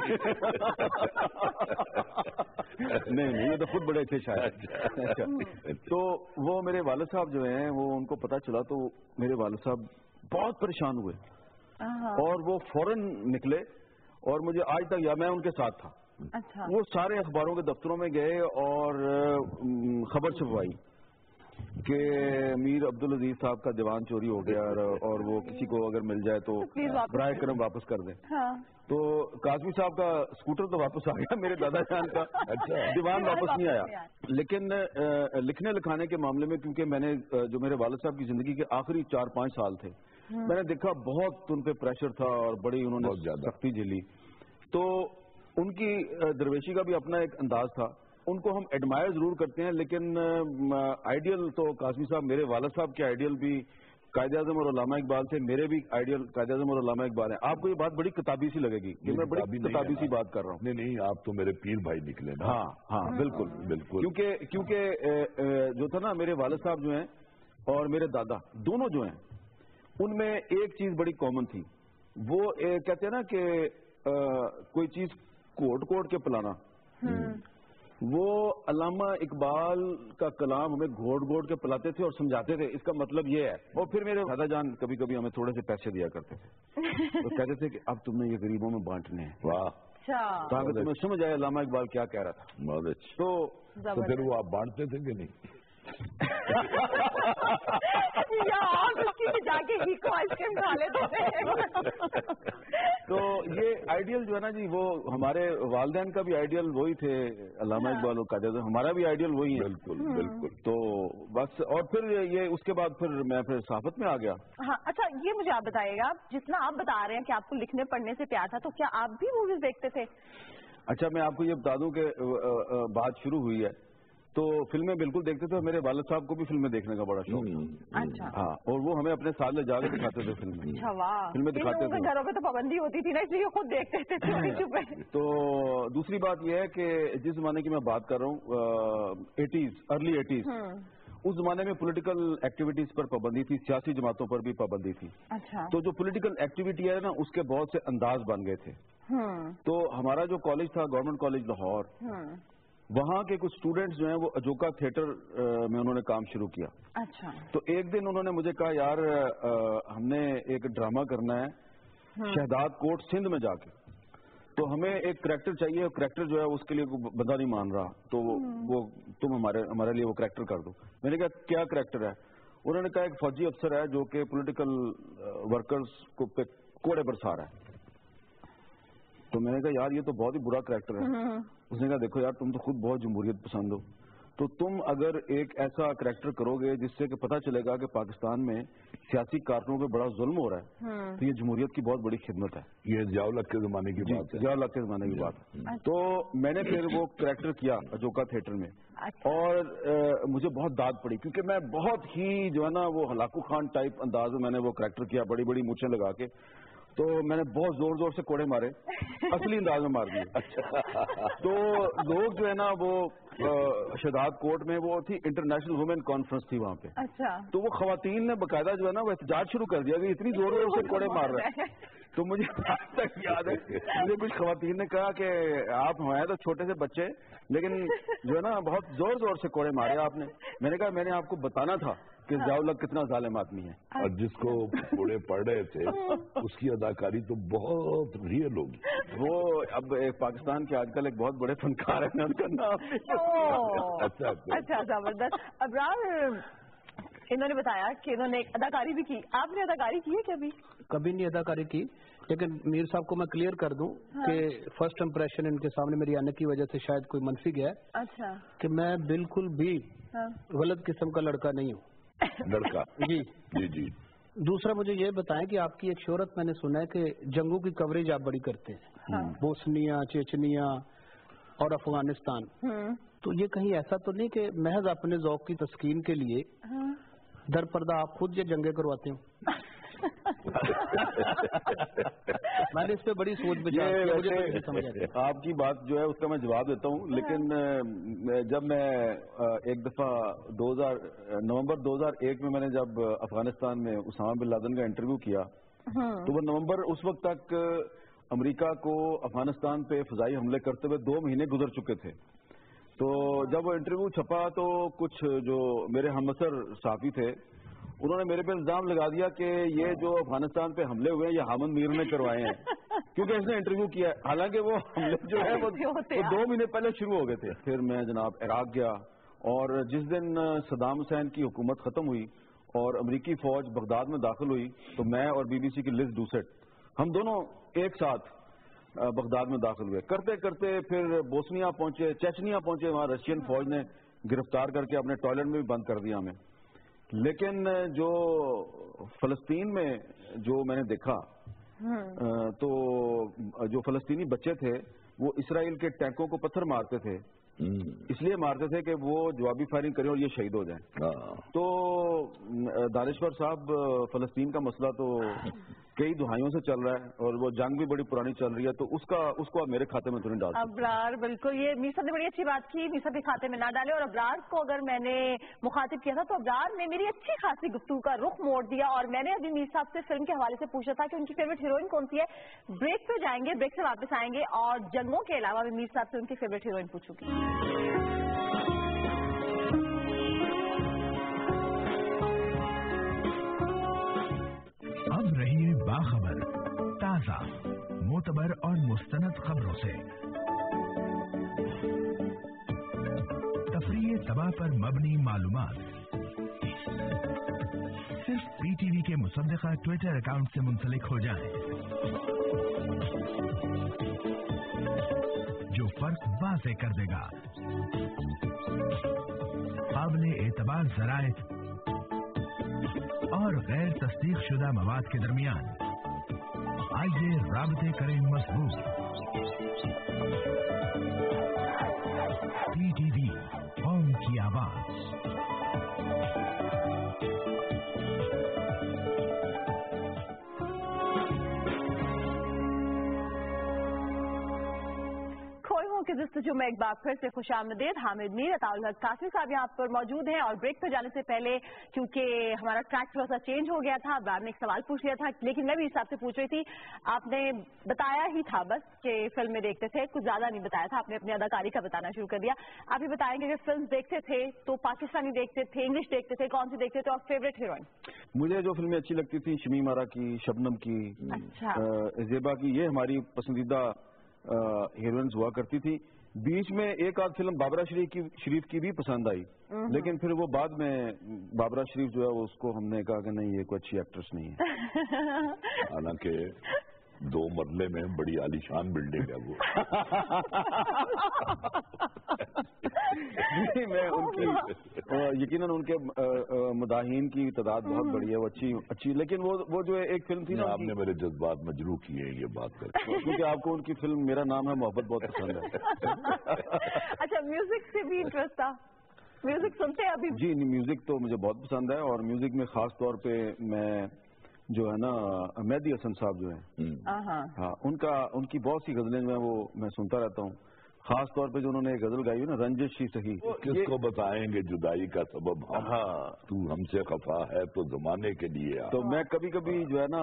नहीं नहीं, ये तो खुद बड़े थे शायद। अच्छा। तो वो मेरे वालिद साहब जो हैं वो उनको पता चला, तो मेरे वालिद साहब बहुत परेशान हुए और वो फौरन निकले, और मुझे आज तक याद, मैं उनके साथ था। अच्छा। वो सारे अखबारों के दफ्तरों में गए और खबर छपवाई कि मीर अब्दुल अजीज साहब का दीवान चोरी हो गया, और वो किसी को अगर मिल जाए तो बराए करम वापस कर दें। हाँ। तो कासमी साहब का स्कूटर तो वापस आ गया, मेरे दादा जान का दीवान वापस नहीं आया। लेकिन आ, लिखने लिखाने के मामले में, क्योंकि मैंने जो मेरे वालिद साहब की जिंदगी के आखिरी चार पांच साल थे, मैंने देखा बहुत उन पे प्रेशर था और बड़ी उन्होंने सख्ती झेली। तो उनकी दरवेशी का भी अपना एक अंदाज था। उनको हम एडमायर जरूर करते हैं, लेकिन आइडियल तो कासमी साहब, मेरे वालिद साहब के आइडियल भी कायद-ए-आज़म और उलमा इकबाल से, मेरे भी आइडियल कायद-ए-आज़म और उलमा इकबाल हैं। आपको ये बात बड़ी किताबी सी लगेगी कि मैं बड़ी किताबी सी बात कर रहा हूँ। नहीं नहीं, आप तो मेरे पीर भाई निकले ना। हाँ हाँ, बिल्कुल बिल्कुल। क्योंकि क्योंकि जो था ना, मेरे वालिद साहब जो हैं और मेरे दादा दोनों जो हैं, उनमें एक चीज बड़ी कॉमन थी। वो कहते हैं ना कि कोई चीज कोट कोट के पिलाना, वो अल्लामा इकबाल का कलाम हमें घोट घोट के पिलाते थे और समझाते थे, इसका मतलब ये है। और फिर मेरे दादा जान कभी कभी हमें थोड़े से पैसे दिया करते थे, तो कहते थे कि अब तुमने ये गरीबों में बांटने हैं। वाह, ताकि तुम्हें समझ आए अल्लामा इकबाल क्या कह रहा था। बहुत अच्छी। तो, तो फिर वो आप बांटते थे कि नहीं? जाके ही को आइसक्रीम खा लेते थे। तो ये आइडियल जो है ना जी, वो हमारे वालिदैन का भी आइडियल वही थे, अल्लामा इकबाल का, हमारा भी आइडियल वही है। बिल्कुल बिल्कुल। तो बस, और फिर ये उसके बाद फिर मैं फिर सहाफत में आ गया। हाँ, अच्छा, ये मुझे आप बताइएगा, जितना आप बता रहे हैं कि आपको लिखने पढ़ने से प्यार था, तो क्या आप भी मूवीज देखते थे? अच्छा, मैं आपको ये बता दूं कि बात शुरू हुई है तो फिल्में बिल्कुल देखते थे। मेरे वालिद साहब को भी फिल्में देखने का बड़ा शौक था। अच्छा। हाँ, और वो हमें अपने साथ ले जाकर दिखाते थे फिल्में। अच्छा, वाह। फिल्में दिखाते थे। घरों में तो पाबंदी होती थी ना, इसलिए खुद देखते थे चुप चुप। तो दूसरी बात यह है कि जिस जमाने की मैं बात कर रहा हूँ, एटीज अर्ली एटीज, उस जमाने में पॉलिटिकल एक्टिविटीज पर पाबंदी थी, सियासी जमातों पर भी पाबंदी थी। अच्छा। तो जो पॉलिटिकल एक्टिविटी है ना, उसके बहुत से अंदाज बन गए थे। तो हमारा जो कॉलेज था, गवर्नमेंट कॉलेज लाहौर, वहाँ के कुछ स्टूडेंट्स जो हैं वो अजोका थिएटर में उन्होंने काम शुरू किया। अच्छा। तो एक दिन उन्होंने मुझे कहा, यार आ, हमने एक ड्रामा करना है शहदाद कोट सिंध में जाके, तो हमें एक करैक्टर चाहिए, और करैक्टर जो है उसके लिए बंदा नहीं मान रहा, तो वो तुम हमारे हमारे लिए वो करैक्टर कर दो। मैंने कहा क्या करैक्टर है? उन्होंने कहा एक फौजी अफसर है जो कि पॉलिटिकल वर्कर्स को पे कोड़े बरसा रहा है। तो मैंने कहा यार ये तो बहुत ही बुरा करैक्टर है। उसने कहा देखो यार, तुम तो खुद बहुत जमहूरियत पसंद हो, تو تم اگر ایک ایسا کریکٹر کرو گے جس سے کہ پتہ چلے گا کہ پاکستان میں سیاسی کارکنوں پہ بڑا ظلم ہو رہا ہے تو یہ جمہوریت کی بہت بڑی خدمت ہے. یہ ضیاء الحق کے زمانے کی بات ہے. ضیاء الحق کے زمانے کی بات ہے. تو میں نے پھر وہ کریکٹر کیا اجوکا تھیٹر میں اور مجھے بہت داد پڑی کیونکہ میں بہت ہی جو ہے نا وہ ہلاکو خان ٹائپ انداز میں میں نے وہ کریکٹر کیا, بڑی بڑی مونچھیں لگا کے. تو میں نے بہت زور زور سے کوڑے مارے, اصلی انداز میں مار دیے. تو لوگ جو ہے نا وہ شہداد کوٹ میں وہ تھی انٹرنیشنل وومن کانفرنس تھی وہاں پہ. اچھا. تو وہ خواتین نے باقاعدہ جو ہے نا وہ احتجاج شروع کر دیا کہ اتنی زور زور سے کوڑے مار رہے ہیں. تو مجھے آج تک یاد ہے مجھے کچھ خواتین نے کہا کہ آپ ہیں تو چھوٹے سے بچے لیکن جو ہے نا بہت زور زور سے کوڑے مارے آپ نے. میں نے کہا میں نے آپ کو بتانا تھا کہ ضیاء الحق کتنا ظالم آدمی ہے. اور جس کو کوڑے پڑ رہے تھے اس کی اداکاری تو بہت ریئل ہوگی. وہ اب پاکستان کے آج کل ایک بہت بڑے فنکار ہیں, ان کا نام. اچھا زبردست. ابرار انہوں نے بتایا کہ انہوں نے ایک اداکاری بھی کی. آپ نے اداکاری کی ہے کبھی؟ کبھی نہیں اداکاری کی, لیکن میر صاحب کو میں کلیئر کر دوں کہ فرسٹ امپریشن ان کے سامنے میری آنے کی وجہ سے شاید کوئی منفی گیا ہے. اچھا. کہ میں بالکل بھی غلط قسم کا لڑکا نہیں ہوں. لڑکا جی جی جی. دوسرا مجھے یہ بتائیں کہ آپ کی ایک شہرت میں نے سنا ہے کہ جنگوں کی کوریج آپ بڑی کرتے ہیں, بوسنیا, چیچنیا اور افغانستان. تو یہ کہیں ایسا تو نہیں کہ محض اپنے ذوق کی تسکین کے لیے در پردہ آپ خود یہ جنگیں کرواتے ہوں؟ میں نے اس پہ بڑی سوچ بچائی. آپ کی بات جو ہے اس کا میں جواب دیتا ہوں, لیکن جب میں ایک دفعہ دو ہزار نومبر دو ہزار ایک میں میں نے جب افغانستان میں اسامہ بن لادن کا انٹرویو کیا تو وہ نومبر اس وقت تک امریکہ کو افغانستان پہ فضائی حملے کرتے ہوئے دو مہینے گزر چکے تھے. تو جب وہ انٹرویو چھپا تو کچھ جو میرے ہمسر صحافی تھے انہوں نے میرے پہ الزام لگا دیا کہ یہ جو افغانستان پہ حملے ہوئے ہیں یہ حامد میر نے کروائے ہیں کیونکہ اس نے انٹرویو کیا ہے, حالانکہ وہ حملے جو ہے وہ دو مہینے پہلے شروع ہو گئے تھے. پھر میں جناب عراق گیا اور جس دن صدام حسین کی حکومت ختم ہوئی اور امریکی فوج بغداد میں داخل ہوئی تو میں اور بی بی سی کی لز ڈوسٹ ہم دونوں ایک ساتھ بغداد میں داخل ہوئے. کرتے کرتے پھر بوسنیا پہنچے, چیچنیا پہنچے, وہاں رشین فوج نے گرفتار کر کے اپنے ٹوائلٹ میں بھی بند کر دیا ہمیں. لیکن جو فلسطین میں جو میں نے دیکھا تو جو فلسطینی بچے تھے وہ اسرائیل کے ٹینکوں کو پتھر مارتے تھے, اس لیے مارتے تھے کہ وہ جوابی فائرنگ کریں اور یہ شہید ہو جائیں. تو دانشور صاحب فلسطین کا مسئلہ تو کئی دہائیوں سے چل رہا ہے اور وہ جنگ بھی بڑی پرانی چل رہی ہے, تو اس کا اس کو آپ میرے کھاتے میں تو نہیں ڈال سکتے. ابرار بالکل, یہ میر صاحب نے بڑی اچھی بات کی, میر صاحب کے کھاتے میں نہ ڈالے. اور ابرار کو اگر میں نے مخاطب کیا تھا تو ابرار نے میری اچھی خاصی گفتگو کا رخ موڑ دیا اور میں نے ابھی میر صاحب سے فلم کے حوالے سے پوچھا تھا کہ ان کی فیوریٹ ہیروئن کون سی ہے. بریک پہ جائیں گے, بریک سے واپس آئیں گے اور جنگوں کے علاوہ بھی میر صاحب سے ان کی فیوریٹ ہیروئن پوچھوں گی. اب رہیے باخبر, تازہ, معتبر اور مستند خبروں سے. تفریح تباہ پر مبنی معلومات صرف پی ٹی وی کے مصدقہ ٹویٹر اکاؤنٹ سے منسلک ہو جائیں, جو فرق واضح کر دے گا. قابل اعتبار ذرائع اور غیر تصدیق شدہ مواد کے درمیان آئیے رابطے کریں مضبوط. پی ٹی وی, قوم کی آواز. کے جستجو میں ایک بار پھر سے خوش آمدید. حامد میر, عطاء الحق قاسمی صاحب یہاں پر موجود ہیں. اور بریک پہ جانے سے پہلے کیونکہ ہمارا ٹریک تھوڑا سا چینج ہو گیا تھا, بعد میں ایک سوال پوچھ لیا تھا, لیکن میں بھی حساب سے پوچھ رہی تھی. آپ نے بتایا ہی تھا بس کہ فلم میں دیکھتے تھے, کچھ زیادہ نہیں بتایا تھا, آپ نے اپنی اداکاری کا بتانا شروع کر دیا. آپ یہ بتائیں کہ اگر فلم دیکھتے تھے تو پاکستانی دیکھتے تھے, انگلش دیکھتے تھے, کون سی دیکھتے تھے اور فیوریٹ ہیروئن؟ مجھے جو فلمیں اچھی لگتی تھی شمیم آرا کی, شبنم کی, زیبا کی, یہ ہماری پسندیدہ ہیروئنز ہوا کرتی تھی. بیچ میں ایک آدھ فلم بابرہ شریف کی شریف کی بھی پسند آئی, لیکن پھر وہ بعد میں بابرہ شریف جو ہے اس کو ہم نے کہا کہ نہیں یہ کوئی اچھی ایکٹریس نہیں ہے. حالانکہ دو مرلے میں بڑی عالیشان بلڈنگ ہے وہ. نہیں میں ان کی یقیناً ان کے مداحین کی تعداد بہت بڑی ہے، وہ اچھی اچھی لیکن وہ وہ جو ایک فلم تھی نا، آپ نے میرے جذبات مجروح کیے ہیں یہ بات کر کے، کیونکہ آپ کو ان کی فلم میرا نام ہے محبت بہت پسند ہے۔ اچھا میوزک سے بھی انٹرسٹ تھا، میوزک سنتے ہیں ابھی؟ جی میوزک تو مجھے بہت پسند ہے، اور میوزک میں خاص طور پہ میں جو ہے نا مہدی حسن صاحب جو ہیں، ہاں ان کا ان کی بہت سی غزلیں جو ہیں وہ میں سنتا رہتا ہوں، خاص طور پہ جو انہوں نے ایک غزل گائی ہے نا رنجش ہی سہی، کس کو بتائیں گے جدائی کا سبب، ہاں تو ہم سے خفا ہے تو زمانے کے لیے، تو میں کبھی کبھی جو ہے نا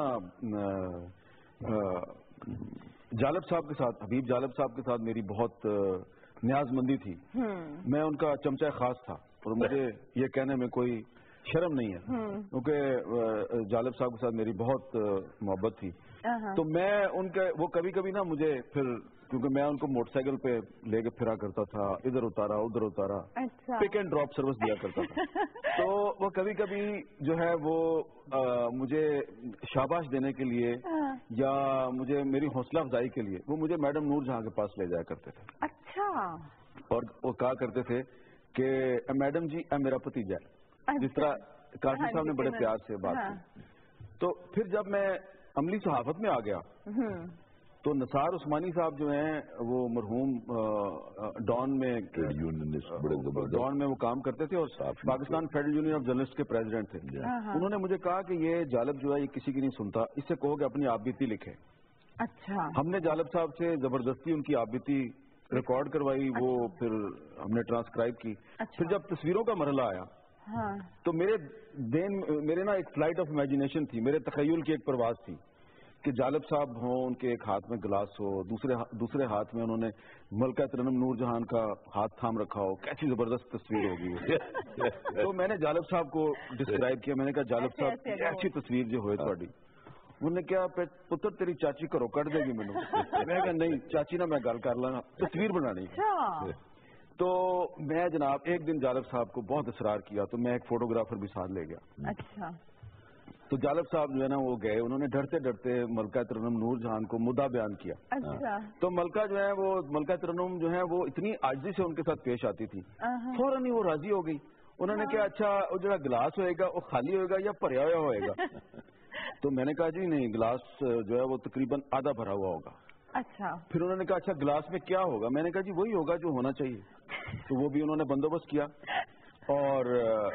جالب صاحب کے ساتھ، حبیب جالب صاحب کے ساتھ میری بہت نیاز مندی تھی، میں ان کا چمچہ خاص تھا، اور مجھے یہ کہنے میں کوئی شرم نہیں ہے کیونکہ جالب صاحب کے ساتھ میری بہت محبت تھی، تو میں ان کے وہ کبھی کبھی نا مجھے پھر کیونکہ میں ان کو موٹر سائیکل پہ لے کے پھرا کرتا تھا، ادھر اتارا ادھر اتارا، پک اینڈ ڈراپ سروس دیا کرتا تھا، تو وہ کبھی کبھی جو ہے وہ مجھے شاباش دینے کے لیے یا مجھے میری حوصلہ افزائی کے لیے وہ مجھے میڈم نور جہاں کے پاس لے جایا کرتے تھے، اچھا، اور وہ کہا کرتے تھے کہ میڈم جی اے میرا بھتیجا، جس طرح قاسم صاحب نے بڑے پیار سے بات کی، تو پھر جب میں عملی صحافت میں آ گیا تو نثار عثمانی صاحب جو ہیں وہ مرحوم ڈان میں ڈان میں وہ کام کرتے تھے اور Pakistan federal union of journalist کے پریزیڈنٹ تھے، انہوں نے مجھے کہا کہ یہ جالب جو ہے یہ کسی کی نہیں سنتا، اس سے کہو کہ اپنی آپ بیتی لکھے۔ اچھا، ہم نے جالب صاحب سے زبردستی ان کی آپ بیتی ریکارڈ کروائی، وہ پھر ہم نے ٹرانسکرائب کی، پھر جب تصویروں کا مرحلہ آیا تو میرے دین میرے نا ایک فلائٹ آف امیجنیشن تھی، میرے تخیل کی ایک پرواز تھی کہ جالب صاحب ہوں، ان کے ایک ہاتھ میں گلاس ہو، دوسرے دوسرے ہاتھ میں انہوں نے ملکہ ترنم نور جہان کا ہاتھ تھام رکھا ہو، کیسی زبردست تصویر ہوگی۔ تو میں نے جالب صاحب کو ڈسکرائب کیا، میں نے کہا جالب صاحب ایسی تصویر جو ہوئے تھوڑی، انہوں نے کیا پتر تیری چاچی کرو کٹ دے گی مینوں، میں کہا نہیں چاچی نہ میں گل کر لانا، تصویر بنانی۔ تو میں جناب ایک دن جالب صاحب کو بہت اصرار کیا تو میں ایک فوٹوگرافر بھی ساتھ لے گیا، اچھا، تو جالب صاحب جو ہے نا وہ گئے، انہوں نے ڈرتے ڈرتے ملکہ ترنم نور جہان کو مدعا بیان کیا، اچھا، تو ملکہ جو ہے وہ ملکہ ترنم جو ہے وہ اتنی عاجزی سے ان کے ساتھ پیش آتی تھی، فوراً ہی وہ راضی ہو گئی، انہوں نے کہا اچھا وہ جو گلاس ہوئے گا وہ خالی ہوئے گا یا بھریا ہوا ہوئے گا؟ تو میں نے کہا جی نہیں گلاس جو ہے وہ تقریباً آدھا بھرا ہوا ہوگا۔ اچھا، پھر انہوں نے کہا اچھا گلاس میں کیا ہوگا؟ میں نے کہا جی وہی ہوگا جو ہونا چاہیے، تو وہ بھی انہوں نے بندوبست کیا اور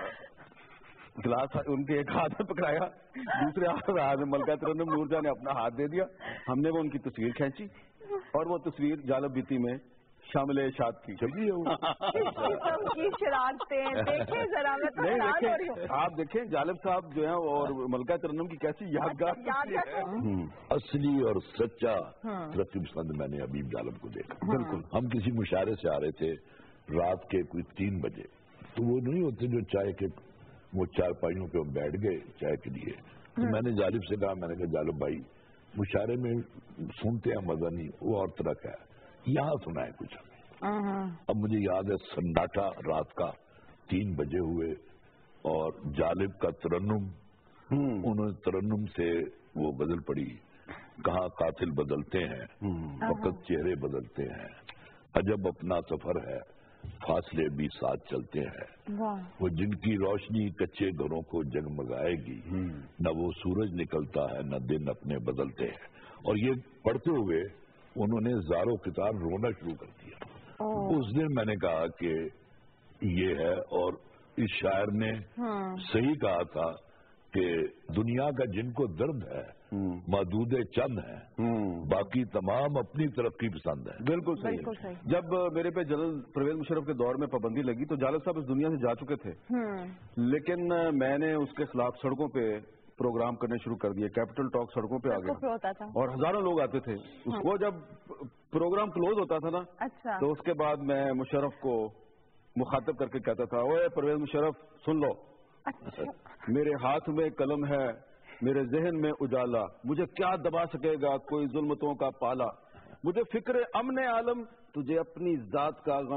گلاس ان کے ایک ہاتھ میں پکڑایا، دوسرے ہاتھ میں ملکہ ترنم نور جہاں نے اپنا ہاتھ دے دیا، ہم نے وہ ان کی تصویر کھینچی اور وہ تصویر جالب بیتی میں شامل اشاعت کی۔ چلیے آپ دیکھیں جالب صاحب جو ہیں اور ملکہ ترنم کی کیسی یادگار، اصلی اور سچا ترقی پسند میں نے حبیب جالب کو دیکھا۔ بالکل، ہم کسی مشاعرے سے آ رہے تھے رات کے کوئی تین بجے، تو وہ نہیں ہوتے جو چائے کے وہ چار پائیوں پہ ہم بیٹھ گئے چائے کے لیے، تو میں نے جالب سے کہا، میں نے کہا جالب بھائی مشاعرے میں سنتے ہیں مزہ نہیں، وہ اور طرح کا ہے، یہاں سنا ہے کچھ ہمیں۔ اب مجھے یاد ہے سناٹا رات کا تین بجے ہوئے اور جالب کا ترنم، انہوں نے ترنم سے وہ غزل پڑھی، کہاں قاتل بدلتے ہیں فقط چہرے بدلتے ہیں، عجب اپنا سفر ہے فاصلے بھی ساتھ چلتے ہیں، وہ جن کی روشنی کچے گھروں کو جگمگائے گی، نہ وہ سورج نکلتا ہے نہ دن اپنے بدلتے ہیں۔ اور یہ پڑھتے ہوئے انہوں نے زارو قطار رونا شروع کر دیا۔ اس دن میں نے کہا کہ یہ ہے، اور اس شاعر نے صحیح کہا تھا کہ دنیا کا جن کو درد ہے محدود چند ہے، باقی تمام اپنی ترقی پسند ہے۔ بالکل صحیح۔ جب میرے پہ جنرل پرویز مشرف کے دور میں پابندی لگی تو جالب صاحب اس دنیا سے جا چکے تھے، لیکن میں نے اس کے خلاف سڑکوں پہ پروگرام کرنے شروع کر دیے، کیپٹل ٹاک سڑکوں پہ آ گیا اور ہزاروں لوگ آتے تھے اس کو۔ جب پروگرام کلوز ہوتا تھا نا تو اس کے بعد میں مشرف کو مخاطب کر کے کہتا تھا، اوے پرویز مشرف سن لو، میرے ہاتھ میں قلم ہے میرے ذہن میں اجالا، مجھے کیا دبا سکے گا کوئی ظلمتوں کا پالا، مجھے فکر امن عالم تجھے اپنی ذات کا غم،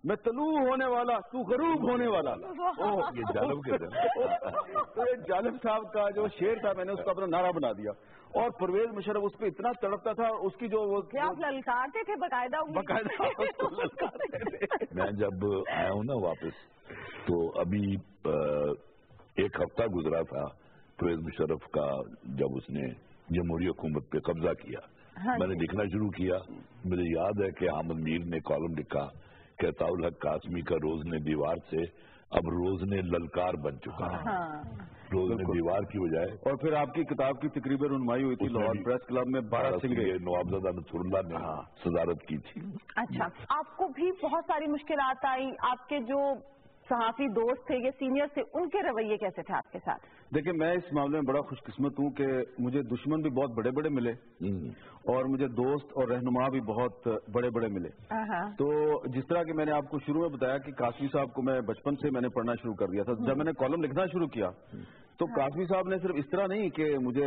میں طلوع ہونے والا تو غروب ہونے والا. یہ جالب کے تھے. تو یہ جالب صاحب کا جو شعر تھا میں نے اس کو اپنا نعرہ بنا دیا اور پرویز مشرف اس پہ اتنا تڑپتا تھا. اس کی جو آپ للکارتے تھے باقاعدہ باقاعدہ. میں جب آیا ہوں نا واپس تو ابھی ایک ہفتہ گزرا تھا پرویز مشرف کا جب اس نے جمہوری حکومت پہ قبضہ کیا. میں نے لکھنا شروع کیا. مجھے یاد ہے کہ حامد میر نے کالم لکھا کہ الحق قاسمی کا روز نے دیوار سے اب روز نے للکار بن چکا ہے. روز نے دیوار کی بجائے. اور پھر آپ کی کتاب کی تقریباً رونمائی ہوئی تھی لاہور پریس کلب میں بارہ سنگھ نوابزادہ نصر اللہ نے صدارت کی تھی. اچھا آپ کو بھی بہت ساری مشکلات آئی. آپ کے جو صحافی دوست تھے یا سینئر تھے ان کے رویے کیسے تھے آپ کے ساتھ؟ دیکھیں میں اس معاملے میں بڑا خوش قسمت ہوں کہ مجھے دشمن بھی بہت بڑے بڑے ملے اور مجھے دوست اور رہنما بھی بہت بڑے بڑے ملے. تو جس طرح کہ میں نے آپ کو شروع میں بتایا کہ قاسمی صاحب کو میں بچپن سے میں نے پڑھنا شروع کر دیا تھا. جب میں نے کالم لکھنا شروع کیا تو قاسمی صاحب نے صرف اس طرح نہیں کہ مجھے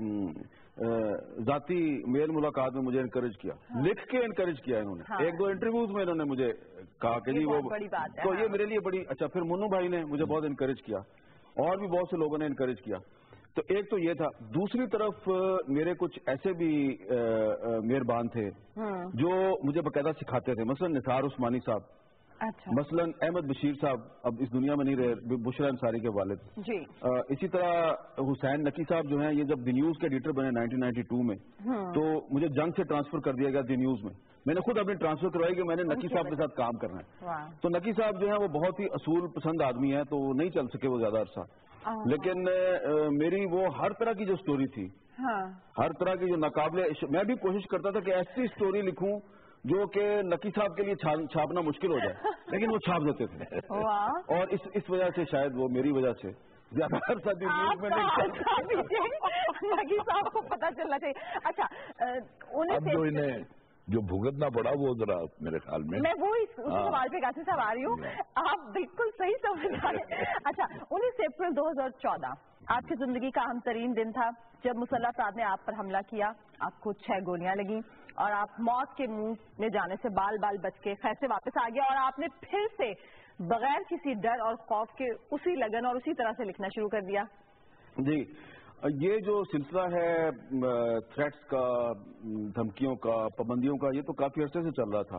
ذاتی میل ملاقات میں مجھے انکریج کیا, لکھ کے انکریج کیا انہوں نے. ایک دو انٹرویوز میں انہوں نے مجھے کہا کہ جی وہ تو یہ میرے لیے بڑی اچھا. پھر منو بھائی نے مجھے بہت انکریج کیا اور بھی بہت سے لوگوں نے انکریج کیا. تو ایک تو یہ تھا. دوسری طرف میرے کچھ ایسے بھی مہربان تھے جو مجھے باقاعدہ سکھاتے تھے. مثلا نثار عثمانی صاحب, مثلا احمد بشیر صاحب اب اس دنیا میں نہیں رہے, بشرا انصاری کے والد. جی. اسی طرح حسین نقی صاحب جو ہیں یہ جب دی نیوز کے ایڈیٹر بنے نائنٹین نائنٹی ٹو میں تو مجھے جنگ سے ٹرانسفر کر دیا گیا دی نیوز میں. میں نے خود اپنی ٹرانسفر کروائی کہ میں نے نقی صاحب کے ساتھ کام کرنا ہے. تو نقی صاحب جو ہیں وہ بہت ہی اصول پسند آدمی ہیں تو نہیں چل سکے وہ زیادہ عرصہ. لیکن میری وہ ہر طرح کی جو سٹوری تھی, ہر طرح کی جو ناقابل, میں بھی کوشش کرتا تھا کہ ایسی سٹوری لکھوں جو کہ نقی صاحب کے لیے چھاپنا مشکل ہو جائے لیکن وہ چھاپ دیتے تھے. اور اس اس وجہ سے شاید وہ میری وجہ سے زیادہ عرصہ نقی صاحب کو پتا چلنا چاہیے. اچھا جو بھگتنا پڑا وہ ذرا میرے خیال میں میں وہ اس سوال پہ قاسم صاحب آ رہی ہوں. آپ بالکل صحیح سمجھ رہے ہیں. اچھا انیس اپریل دو ہزار چودہ آپ کی زندگی کا اہم ترین دن تھا جب مسلح افراد نے آپ پر حملہ کیا. آپ کو چھ گولیاں لگی اور آپ موت کے منہ میں جانے سے بال بال بچ کے خیر سے واپس آ گیا اور آپ نے پھر سے بغیر کسی ڈر اور خوف کے اسی لگن اور اسی طرح سے لکھنا شروع کر دیا. جی یہ جو سلسلہ ہے تھریٹس کا, دھمکیوں کا, پابندیوں کا, یہ تو کافی عرصے سے چل رہا تھا.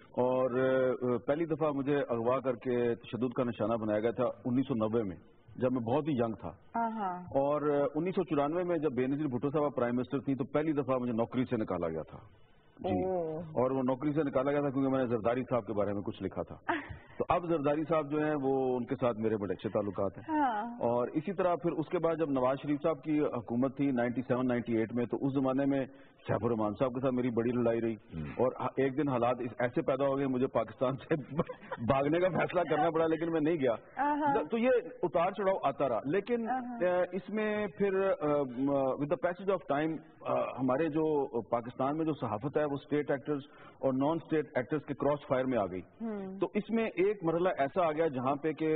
اور پہلی دفعہ مجھے اغوا کر کے تشدد کا نشانہ بنایا گیا تھا انیس سو نوے میں جب میں بہت ہی ینگ تھا. اور انیس سو چورانوے میں جب بے نظیر بھٹو صاحب پرائم منسٹر تھی تو پہلی دفعہ مجھے نوکری سے نکالا گیا تھا. جی. اور وہ نوکری سے نکالا گیا تھا کیونکہ میں نے زرداری صاحب کے بارے میں کچھ لکھا تھا. تو اب زرداری صاحب جو ہیں وہ ان کے ساتھ میرے بڑے اچھے تعلقات ہیں. اور اسی طرح پھر اس کے بعد جب نواز شریف صاحب کی حکومت تھی نائنٹی سیون نائنٹی ایٹ میں تو اس زمانے میں سیف الرحمان صاحب کے ساتھ میری بڑی لڑائی رہی. اور ایک دن حالات ایسے پیدا ہو گئے مجھے پاکستان سے بھاگنے کا فیصلہ کرنا پڑا لیکن میں نہیں گیا. تو یہ اتار چڑھاؤ آتا رہا. لیکن اس میں پھر with the passage of time ہمارے جو پاکستان میں جو صحافت ہے وہ اسٹیٹ ایکٹرز اور نان اسٹیٹ ایکٹرز کے کراس فائر میں آ گئی. تو اس میں ایک مرحلہ ایسا آ گیا جہاں پہ کہ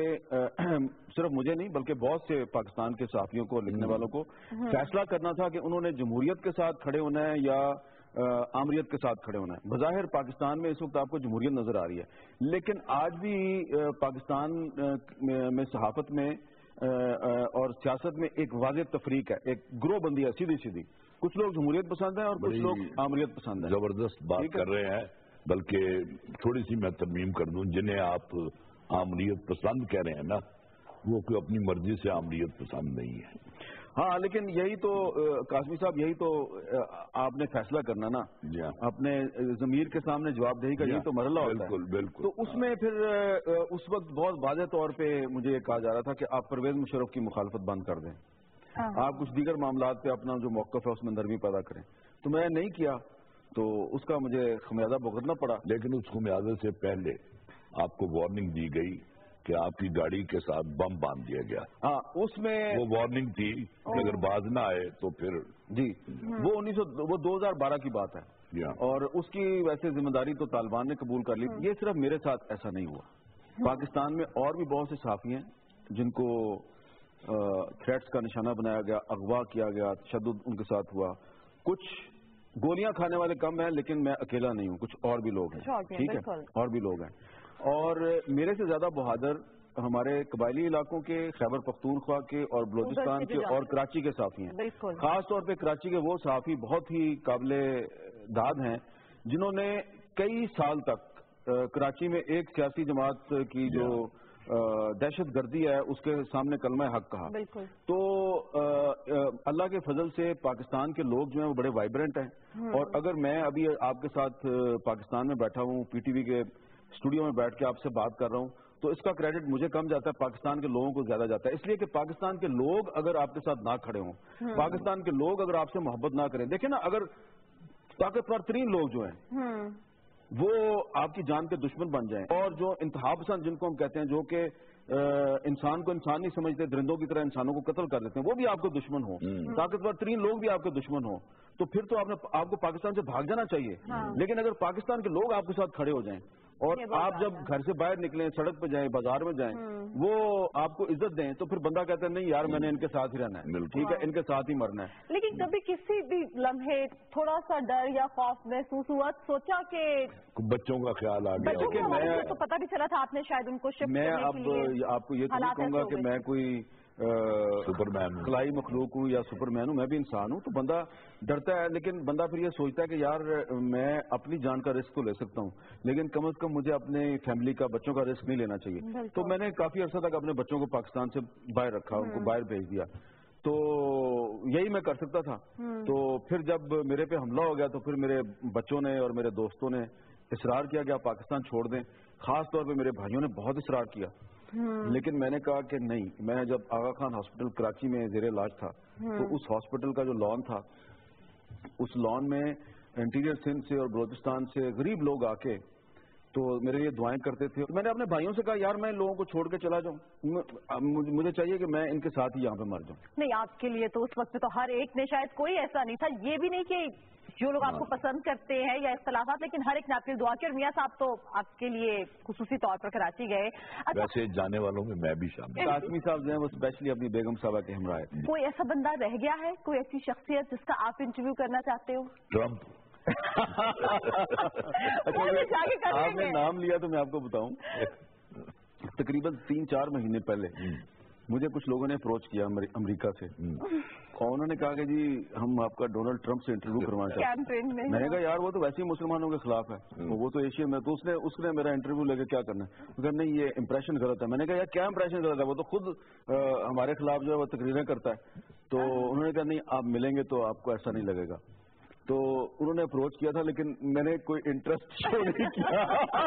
صرف مجھے نہیں بلکہ بہت سے پاکستان کے صحافیوں کو, لکھنے والوں کو فیصلہ کرنا تھا کہ انہوں نے جمہوریت کے ساتھ کھڑے ہونا ہے یا آمریت کے ساتھ کھڑے ہونا ہے. بظاہر پاکستان میں اس وقت آپ کو جمہوریت نظر آ رہی ہے لیکن آج بھی پاکستان میں صحافت میں اور سیاست میں ایک واضح تفریق ہے, ایک گروہ بندی ہے سیدھی سیدھی. کچھ لوگ جمہوریت پسند ہیں اور کچھ لوگ آمریت پسند ہیں. زبردست بات کر رہے ہیں. بلکہ تھوڑی سی میں ترمیم کر دوں, جنہیں آپ آمریت پسند کہہ رہے ہیں نا وہ کوئی اپنی مرضی سے آمریت پسند نہیں ہے. ہاں لیکن یہی تو قاسمی صاحب یہی تو آپ نے فیصلہ کرنا نا, اپنے ضمیر کے سامنے جواب دہی کا یہی تو مرحلہ ہوتا ہے. بالکل بالکل. تو اس میں پھر اس وقت بہت واضح طور پہ مجھے یہ کہا جا رہا تھا کہ آپ پرویز مشرف کی مخالفت بند کر دیں, آپ کچھ دیگر معاملات پہ اپنا جو موقف ہے اس میں نرمی پیدا کریں. تو میں نے نہیں کیا تو اس کا مجھے خمیازہ بھگتنا پڑا. لیکن اس خمیازے سے پہلے آپ کو وارننگ دی گئی کہ آپ کی گاڑی کے ساتھ بم باندھ دیا گیا. ہاں اس میں وہ وارننگ تھی کہ اگر باز نہ آئے تو پھر. جی وہ انیس سو وہ دو ہزار بارہ کی بات ہے اور اس کی ویسے ذمہ داری تو طالبان نے قبول کر لی. یہ صرف میرے ساتھ ایسا نہیں ہوا, پاکستان میں اور بھی بہت سے صحافی ہیں جن کو تھریٹس کا نشانہ بنایا گیا, اغوا کیا گیا, تشدد ان کے ساتھ ہوا. کچھ گولیاں کھانے والے کم ہیں لیکن میں اکیلا نہیں ہوں, کچھ اور بھی لوگ ہیں. ٹھیک ہے, اور بھی لوگ ہیں. اور میرے سے زیادہ بہادر ہمارے قبائلی علاقوں کے، خیبر پختونخوا کے اور بلوچستان کے اور کراچی کے صحافی ہیں. خاص طور پہ کراچی کے وہ صحافی بہت ہی قابل داد ہیں جنہوں نے کئی سال تک کراچی میں ایک سیاسی جماعت کی جو دہشت گردی ہے اس کے سامنے کلمہ حق کہا. تو اللہ کے فضل سے پاکستان کے لوگ جو ہیں وہ بڑے وائبرنٹ ہیں، اور اگر میں ابھی آپ کے ساتھ پاکستان میں بیٹھا ہوں، پی ٹی وی کے اسٹوڈیو میں بیٹھ کے آپ سے بات کر رہا ہوں، تو اس کا کریڈٹ مجھے کم جاتا ہے، پاکستان کے لوگوں کو زیادہ جاتا ہے، اس لیے کہ پاکستان کے لوگ اگر آپ کے ساتھ نہ کھڑے ہوں، پاکستان کے لوگ اگر آپ سے محبت نہ کریں. دیکھیں نا، اگر طاقتور ترین لوگ جو ہیں وہ آپ کی جان کے دشمن بن جائیں، اور جو انتہا پسند جن کو ہم کہتے ہیں، جو کہ انسان کو انسان نہیں سمجھتے، درندوں کی طرح انسانوں کو قتل کر دیتے ہیں، وہ بھی آپ کو دشمن ہوں، طاقتور ترین لوگ بھی آپ کے دشمن ہوں، تو پھر تو آپ نے آپ کو پاکستان سے بھاگ جانا چاہیے. لیکن اگر پاکستان کے لوگ آپ کے ساتھ کھڑے ہو جائیں اور آپ جب گھر سے باہر نکلیں، سڑک پہ جائیں، بازار میں جائیں، وہ آپ کو عزت دیں، تو پھر بندہ کہتا ہے نہیں یار میں نے ان کے ساتھ ہی رہنا ہے، ٹھیک ہے، ان کے ساتھ ہی مرنا ہے. لیکن کبھی کسی بھی لمحے تھوڑا سا ڈر یا خوف محسوس ہوا، سوچا کہ بچوں کا خیال آ گیا؟ بچوں میں تو پتہ بھی چلا تھا آپ نے شاید ان کو شفٹ میں اب آپ کو یہ تو نہیں کہوں گا کہ میں کوئی سپر مین خلائی مخلوق ہوں یا سپر مین ہوں، میں بھی انسان ہوں، تو بندہ ڈرتا ہے، لیکن بندہ پھر یہ سوچتا ہے کہ یار میں اپنی جان کا رسک تو لے سکتا ہوں، لیکن کم از کم مجھے اپنے فیملی کا، بچوں کا رسک نہیں لینا چاہیے. تو میں نے کافی عرصہ تک اپنے بچوں کو پاکستان سے باہر رکھا، ان کو باہر بھیج دیا، تو یہی میں کر سکتا تھا. تو پھر جب میرے پہ حملہ ہو گیا تو پھر میرے بچوں نے اور میرے دوستوں نے اصرار کیا کہ آپ پاکستان چھوڑ دیں. خاص طور پہ میرے بھائیوں نے بہت اصرار کیا، لیکن میں نے کہا کہ نہیں. میں جب آغا خان ہاسپٹل کراچی میں زیر علاج تھا، تو اس ہاسپٹل کا جو لان تھا، اس لان میں انٹیریئر سندھ سے اور بلوچستان سے غریب لوگ آ کے تو میرے لیے دعائیں کرتے تھے. میں نے اپنے بھائیوں سے کہا یار میں ان لوگوں کو چھوڑ کے چلا جاؤں، مجھے چاہیے کہ میں ان کے ساتھ ہی یہاں پہ مر جاؤں. نہیں، آپ کے لیے تو اس وقت تو ہر ایک نے شاید کوئی ایسا نہیں تھا، یہ بھی نہیں کہ جو لوگ آپ کو پسند کرتے ہیں یا اختلافات، لیکن ہر ایک نے آپ کے دعا کی. اور میاں صاحب تو آپ کے لیے خصوصی طور پر کراچی گئے. ویسے جانے والوں میں میں بھی شامل. قاسمی صاحب جو ہیں وہ اسپیشلی اپنی بیگم صاحبہ کے ہمراہ ہیں. کوئی ایسا بندہ رہ گیا ہے، کوئی ایسی شخصیت جس کا آپ انٹرویو کرنا چاہتے ہو؟ ٹرمپ. آپ نے نام لیا تو میں آپ کو بتاؤں، تقریباً تین چار مہینے پہلے مجھے کچھ لوگوں نے اپروچ کیا امریکہ سے، اور انہوں نے کہا کہ جی ہم آپ کا ڈونلڈ ٹرمپ سے انٹرویو کروانا چاہتے ہیں. میں نے کہا یار وہ تو ویسے ہی مسلمانوں کے خلاف ہے، وہ تو ایشین میں، تو اس نے اس نے میرا انٹرویو لے کے کیا کرنا ہے؟ اگر نہیں یہ امپریشن غلط ہے. میں نے کہا یار کیا امپریشن غلط ہے، وہ تو خود ہمارے خلاف جو ہے وہ تقریریں کرتا ہے. تو انہوں نے کہا نہیں آپ ملیں گے تو آپ کو ایسا نہیں لگے گا. تو انہوں نے اپروچ کیا تھا، لیکن میں نے کوئی انٹرسٹ شو نہیں کیا.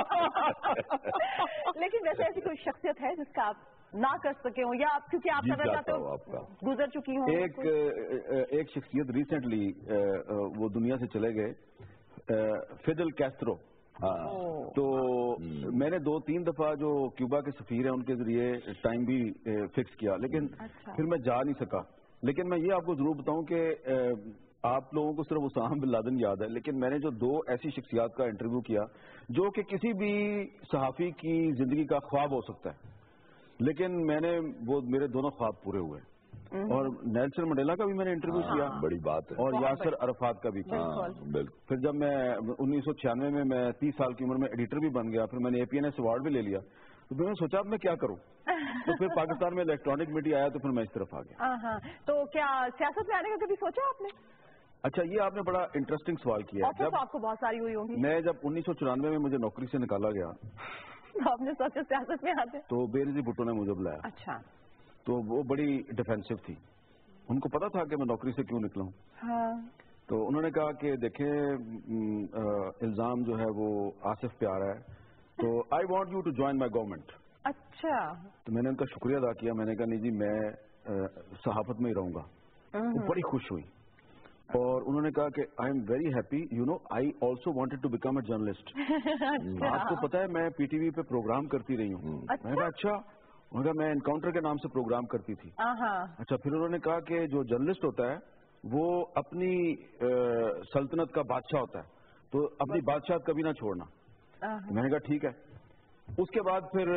لیکن ویسے ایسی کوئی شخصیت ہے جس کا آپ نہ کر سکے ہوں، یا آپ کیونکہ آپ کرنا چاہتے ہو گزر چکی ہوں؟ ایک ایک شخصیت ریسنٹلی وہ دنیا سے چلے گئے، فیڈل کیسٹرو. تو میں نے دو تین دفعہ جو کیوبا کے سفیر ہیں ان کے ذریعے ٹائم بھی فکس کیا، لیکن پھر میں جا نہیں سکا. لیکن میں یہ آپ کو ضرور بتاؤں کہ آپ لوگوں کو صرف اسامہ بن لادن یاد ہے، لیکن میں نے جو دو ایسی شخصیات کا انٹرویو کیا جو کہ کسی بھی صحافی کی زندگی کا خواب ہو سکتا ہے، لیکن میں نے وہ میرے دونوں خواب پورے ہوئے. اور نیلسن منڈیلا کا بھی میں نے انٹرویو کیا، بڑی بات ہے، اور یاسر عرفات کا بھی کیا. پھر جب میں انیس سو چھیانوے میں میں تیس سال کی عمر میں ایڈیٹر بھی بن گیا، پھر میں نے A P N S award بھی لے لیا. تو میں نے سوچا اب میں کیا کروں، تو پھر پاکستان میں الیکٹرانک میڈیا آیا تو پھر میں اس طرف آ گیا. تو کیا سیاست میں آنے کا کبھی سوچا آپ نے؟ اچھا یہ آپ نے بڑا انٹرسٹنگ سوال کیا. جب آپ کو بہت ساری ہوئی ہوگی. میں جب انیس سو چورانوے میں مجھے نوکری سے نکالا گیا، آپ نے سوچا سیاست میں آتے؟ تو بے نظیر بھٹو نے مجھے بلایا. اچھا. تو وہ بڑی ڈیفینسو تھی، ان کو پتا تھا کہ میں نوکری سے کیوں نکلا ہوں. ہاں. تو انہوں نے کہا کہ دیکھیں الزام جو ہے وہ آصف پہ آ رہا ہے، تو I want you to join my government. اچھا. تو میں نے ان کا شکریہ ادا کیا. میں نے کہا نہیں جی میں صحافت میں ہی رہوں گا. وہ بڑی خوش ہوئی، اور انہوں نے کہا کہ I am very happy, you know I also wanted to become a journalist. آپ کو پتا ہے میں پی ٹی وی پہ پروگرام کرتی رہی ہوں. میں نے کہا اچھا. انہوں نے کہا میں انکاؤنٹر کے نام سے پروگرام کرتی تھی. اچھا. پھر انہوں نے کہا کہ جو جرنلسٹ ہوتا ہے وہ اپنی سلطنت کا بادشاہ ہوتا ہے، تو اپنی بادشاہت کبھی نہ چھوڑنا. میں نے کہا ٹھیک ہے. اس کے بعد پھر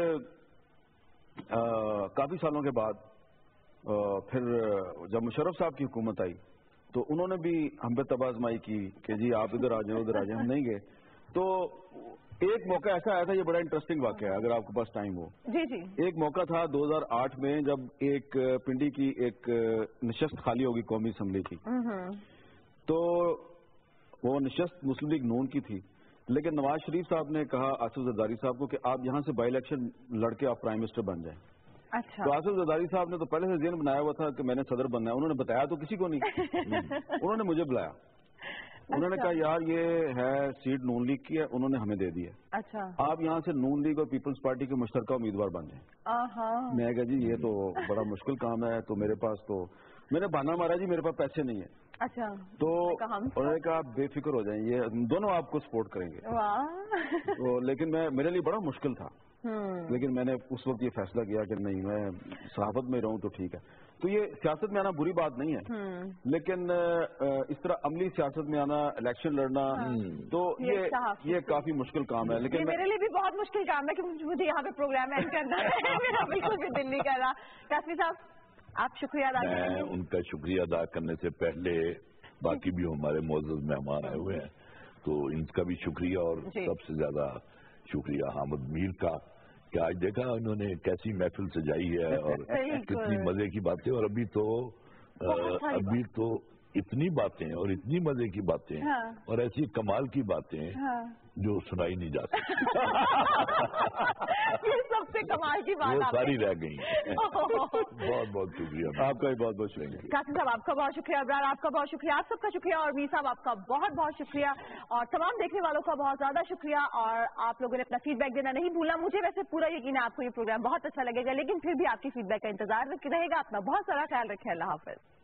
کافی سالوں کے بعد پھر جب مشرف صاحب کی حکومت آئی تو انہوں نے بھی ہم پہ تباہ آزمائی کی کہ جی آپ ادھر آ جائیں ادھر آ جائیں. ہم نہیں گئے. تو ایک موقع ایسا آیا تھا, یہ بڑا انٹرسٹنگ واقعہ ہے اگر آپ کے پاس ٹائم ہو. جی جی. ایک موقع تھا دو ہزار آٹھ میں جب ایک پنڈی کی ایک نشست خالی ہوگی قومی اسمبلی کی, تو وہ نشست مسلم لیگ نون کی تھی, لیکن نواز شریف صاحب نے کہا آصف زرداری صاحب کو کہ آپ یہاں سے بائی الیکشن لڑ کے آپ پرائم منسٹر بن جائیں. اچھا. تو آصف زرداری صاحب نے تو پہلے سے ذہن بنایا ہوا تھا کہ میں نے صدر بننا ہے, انہوں نے بتایا تو کسی کو نہیں, انہوں نے مجھے بلایا, انہوں نے کہا یار یہ ہے سیٹ نون لیگ کی ہے, انہوں نے ہمیں دے دی ہے, اچھا آپ یہاں سے نون لیگ اور پیپلز پارٹی کے مشترکہ امیدوار بن جائیں. میں کہا جی یہ تو بڑا مشکل کام ہے, تو میرے پاس تو میں نے بہانا مارا جی میرے پاس پیسے نہیں ہیں. اچھا. تو انہوں نے کہا آپ بے فکر ہو جائیں, یہ دونوں آپ کو سپورٹ کریں گے. تو لیکن میں میرے لیے بڑا مشکل تھا, لیکن میں نے اس وقت یہ فیصلہ کیا کہ نہیں میں صحافت میں رہوں تو ٹھیک ہے. تو یہ سیاست میں آنا بری بات نہیں ہے, لیکن اس طرح عملی سیاست میں آنا, الیکشن لڑنا, تو یہ یہ کافی مشکل کام ہے. لیکن میرے لیے بھی بہت مشکل کام ہے کہ مجھے یہاں پہ پروگرام اینڈ کرنا ہے, میرا بالکل بھی دل نہیں کر رہا. قاسمی صاحب آپ شکریہ ادا کریں. میں ان کا شکریہ ادا کرنے سے پہلے باقی بھی ہمارے معزز مہمان آئے ہوئے ہیں, تو ان کا بھی شکریہ, اور سب سے زیادہ شکریہ حامد میر کا کہ آج دیکھا انہوں نے کیسی محفل سجائی ہے اور کتنی مزے کی باتیں, اور ابھی تو ابھی تو اتنی باتیں اور اتنی مزے کی باتیں اور ایسی کمال کی باتیں جو سنائی نہیں جا سکتی. سب سے کمال کی بات وہ ساری رہ گئی. بہت بہت شکریہ آپ کا بھی, بہت بہت شکریہ. قاسم صاحب آپ کا بہت شکریہ, ابرار آپ کا بہت شکریہ, آپ سب کا شکریہ, اور میر صاحب آپ کا بہت بہت شکریہ, اور تمام دیکھنے والوں کا بہت زیادہ شکریہ. اور آپ لوگوں نے اپنا فیڈ بیک دینا نہیں بھولنا. مجھے ویسے پورا یقین ہے آپ کو یہ پروگرام بہت اچھا لگے گا, لیکن پھر بھی آپ کی فیڈ بیک کا انتظار رہے گا. اپنا بہت سارا خیال رکھیں. اللہ حافظ.